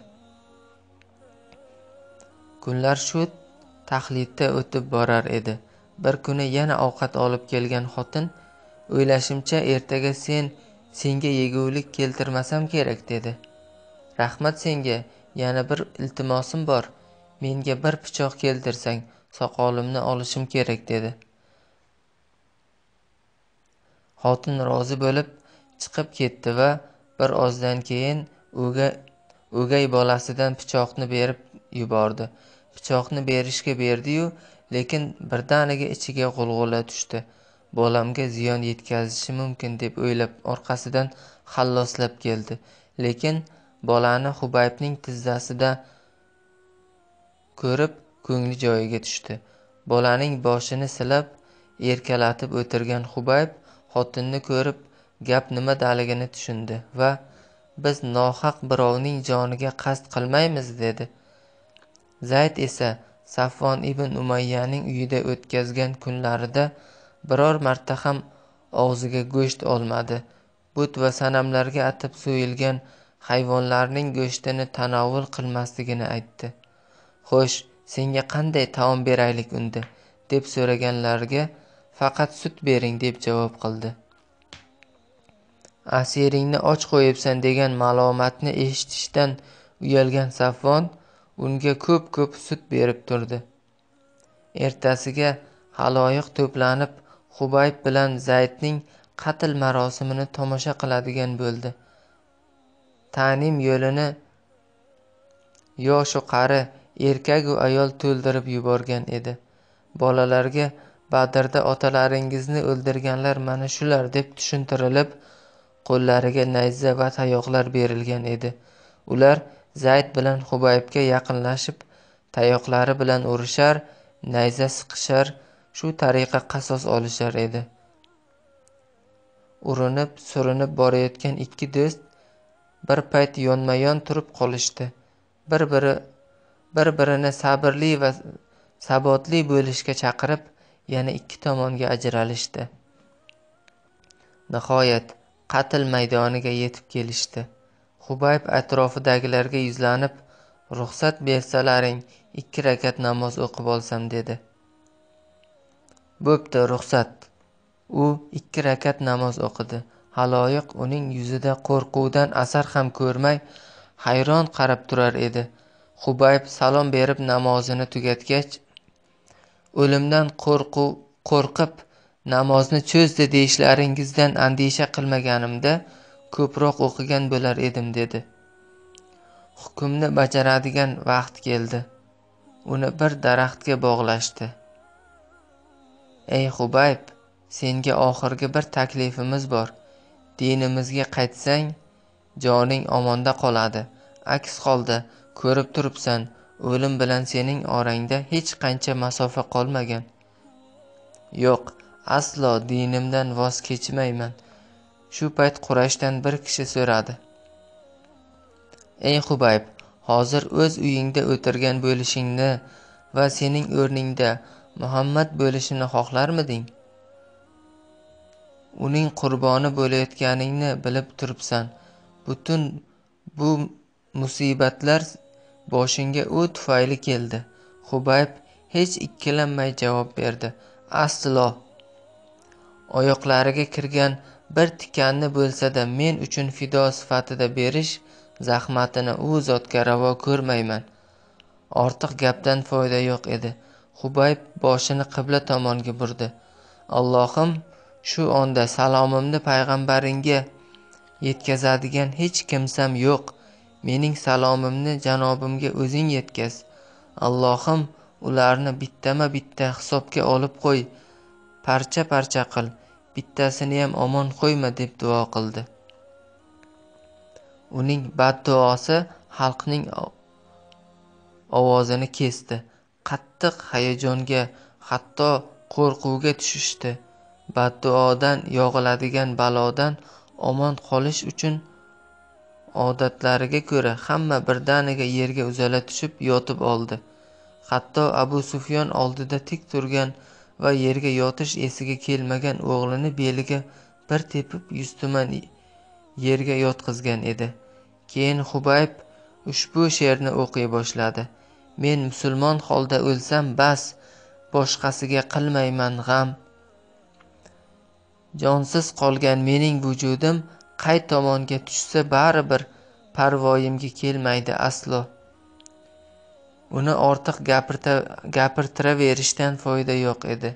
Kunlar shu taxlidda o'tib borar edi. Bir kuni yana ovqat olib kelgan xotin, "O'ylashimcha ertaga sen senga yegulik keltirmasam kerak" dedi. "Rahmat senga, yana bir iltimosim bor. Menga bir pichoq keltirsang, soqolimni olishim kerak" dedi. Xotin rozi bo'lib chiqib ketdi va bir ozdan keyin o'gay o'gay bolasidan pichoqni berib yubordi. Pichoqni berishga berdi-yu, lekin birdaniga ichiga g'ulg'ula tushdi. Bolamga ziyon yetkazishi mumkin deb o'ylab orqasidan xalloslab keldi. Lekin bolani Xubaybning tizzasida ko'rib ko'ngli joyiga tushdi. Bolaning boshini silab erkalatib o'tirgan Xubayb xotinni ko'rib gap nimadaligini tushundi va "Biz nohaq birovning joniga qasd qilmaymiz" dedi. Zayd esa Safvon ibn Umayyaning uyida o'tkazgan kunlarida biror marta ham og'ziga go'sht olmadi. But va sanamlarga atib so'yilgan hayvonlarning go'shtini tanovul qilmasligini aytdi. "Xo'sh, senga qanday taom beraylik unda?" deb so'raganlarga "Faqat sut bering" deb javob qildi. Asiringni och qo'yibsan degan ma'lumotni eshitishdan uyalgan Safvon unga ko'p-ko'p sut berib turdi. Ertasiga xaloyiq to'planib Xubayb bilan Zaydning qatl marosimini tomosha qiladigan bo'ldi. Ta'nim yo'lini yosh-u qari, erkak va ayol to'ldirib yuborgan edi. Bolalarga Badrda otalaringizni o'ldirganlar mana shular deb tushuntirilib, qo'llariga nayza va tayoqlar berilgan edi. Ular Zayd bilan Xubaybga yaqinlashib, tayoqlari bilan urishar, nayza siqishar, shu tariqa qasos olishar edi. Urinib, surinib borayotgan ikki do'st bir payt yonma-yon turib qolishdi. Bir-biri bir-birini sabrli va sabotli bo'lishga chaqirib, yana ikki tomonga ajralishdi. Nihoyat qatl maydoniga yetib kelishdi. Xubayb atrofidagilarga yuzlanib, ruxsat bersalaring ikki rakat namoz o'qib olsam dedi. Bo'pti, ruxsat. U ikki rakat namoz o'qidi. Haloyiq uning yuzida qo'rquvdan asar ham ko'rmay hayron qarab turar edi. Xubayb salom berib namozini tugatgach, o'limdan qo'rquv qo'rqib namozni cho'zdi deyishlaringizdan andisha qilmaganimda ko'proq o'qigan bo'lar edim dedi. Hukmni bajaradigan vaqt keldi. Uni bir daraxtga bog'lashdi. Ey Xubayb, senga oxirgi bir taklifimiz bor. Dinimizga qaytsang, joning omonda qoladi. Aks holda ko'rib turibsan, o'lim bilan sening orangda hech qancha masofa qolmagan. Yo'q, aslo dinimdan voz kechmayman. Shu payt Qurayshdan bir kishi so'radi. Ey Xubayb, hozir o'z uyingda o'tirgan bo'lishingni va sening o'rningda Muhammad bo'lishini xohlarmiding? Uning qurboni bo'layotganingni bilib turibsan. Butun bu musibatlar boshingga u tufayli keldi. Xubayb hech ikkilanmay javob berdi. Aslo. Oyoqlariga kirgan bir tikanni bo'lsa-da men uchun fido sifatida berish zahmatini u zotga ravo ko'rmayman. Ortiq gapdan foyda yo'q edi. Xubayb boshini qibla tomonga burdi. Allohim, shu onda salomimni payg'ambaringga yetkazadigan hech kimsam yo'q. Mening salomimni janobimga o'zing yetkaz. Allohim, ularni bittama-bitta hisobga olib qo'y, parcha-parcha qil, bittasini ham omon qo'yma deb duo qildi. Uning badduosi xalqning ovozini kesdi. Qattiq hayajonga, hatto qo'rquvga tushishdi. Badduodan yog'iladigan balodan omon qolish uchun odatlariga ko'ra hamma birdaniga yerga uzala tushib yotib oldi. Hatto Abu Sufyon oldida tik turgan va yerga yotish esiga kelmagan o'g'lini beliga bir tepib yuztuman yerga yotqizgan edi. Keyin Xubayb ushbu she'rni o'qiy boshladi. Men musulmon holda o'lsam bas, boshqasiga qilmayman g'am. Jonsiz qolgan mening vujudim qay tomonga tushsa baribir parvoyimga kelmaydi aslo. Uni ortiq gapirtiraverishdan foyda yo'q edi.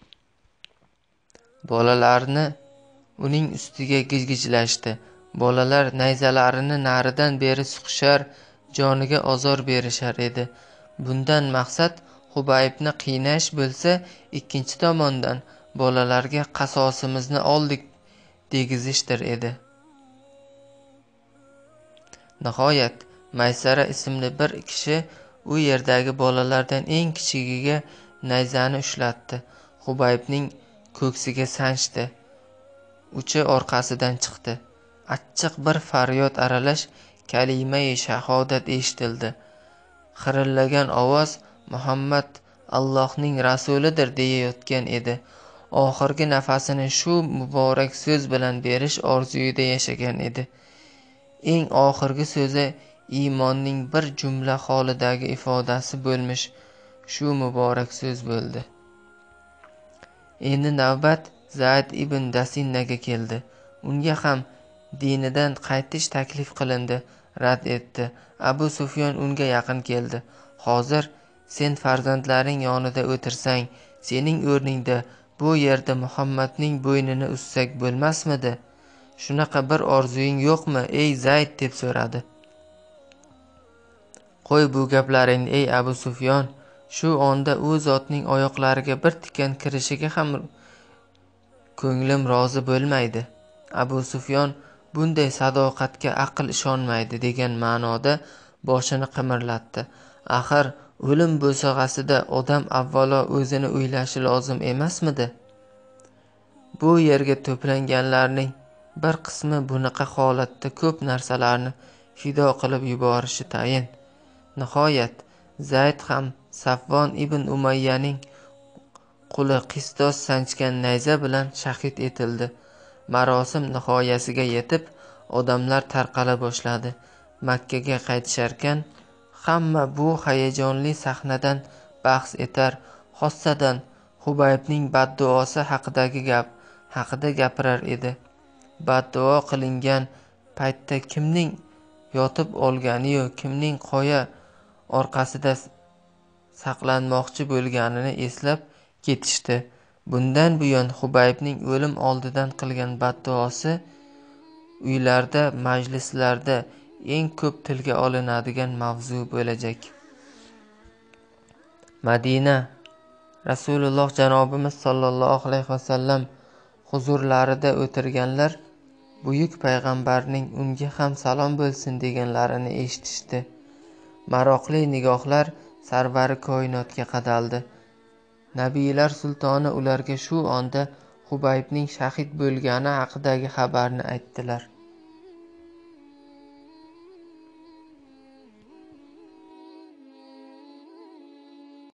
Bolalarni uning ustiga gijgijlashdi. Bolalar nayzalarini naridan beri suqishar, joniga ozor berishar edi. Bundan maqsad Xubaybni qiynash bo'lsa, ikkinchi tomondan bolalarga qasosimizni oldik degizishdir edi. Nihoyat Maysara ismli bir kishi u yerdagi bolalardan eng kichigiga nayzani ushlatdi. Xubaybning ko'ksiga sanchdi. Uchi orqasidan chiqdi. Achchiq bir faryod aralash kalima-i shahodat eshitildi. Xirillagan ovoz Muhammad Allohning rasulidir deyayotgan edi. Oxirgi nafasini shu muborak so'z bilan berish orzuyida yashagan edi. Eng oxirgi so'zi iymonning bir jumla holidagi ifodasi bo'lmish shu muborak so'z bo'ldi. Endi navbat Zayd ibn Dasinnaga keldi. Unga ham dinidan qaytish taklif qilindi, rad etdi. Abu Sufyon unga yaqin keldi. Hozir sen farzandlaring yonida o'tirsang, sening o'rningda bu yerda Muhammadning bo'ynini ussak bo'lmasmidi? Shunaqa bir orzuying yo'qmi, ey Zayd deb so'radi. Qo'y bu gaplaringni ey Abu Sufyon. Shu onda u zotning oyoqlariga bir tikan kirishiga ham ko'nglim rozi bo'lmaydi. Abu Sufyon bunday sadoqatga aql ishonmaydi degan ma'noda boshini qimirlatdi. Axir o'lim bo'sag'asida odam avvalo o'zini o'ylashi lozim emasmidi? Bu yerga to'planganlarning bir qismi bunaqa holatda ko'p narsalarni fido qilib yuborishi tayin. Nihoyat Zayd ham Safvon ibn Umayyaning quli qistos sanchgan nayza bilan shahid etildi. Marosim nihoyasiga yetib, odamlar tarqala boshladi. Makkaga qaytisharkan, hamma bu hayajonli sahnadan bahs etar, xossadan Xubaybning badduosi haqidagi gap haqida gapirar edi. Badduo qilingan paytda kimning yotib olganiyu, kimning qoya orqasida saqlanmoqchi bo'lganini eslab ketishdi. Bundan buyon Xubaybning o'lim oldidan qilgan badduosi uylarda, majlislarda eng ko'p tilga olinadigan mavzu bo'lajak. Madina Rasululloh janobimiz sollallohu alayhi vasallam huzurlarida o'tirganlar buyuk payg'ambarning unga ham salom bo'lsin deganlarini eshitishdi. Maroqli nigohlar sarvari koinotga qadaldi. Nabiylar sultoni ularga shu onda Xubaybning shahid bo'lgani haqidagi xabarni aytdilar.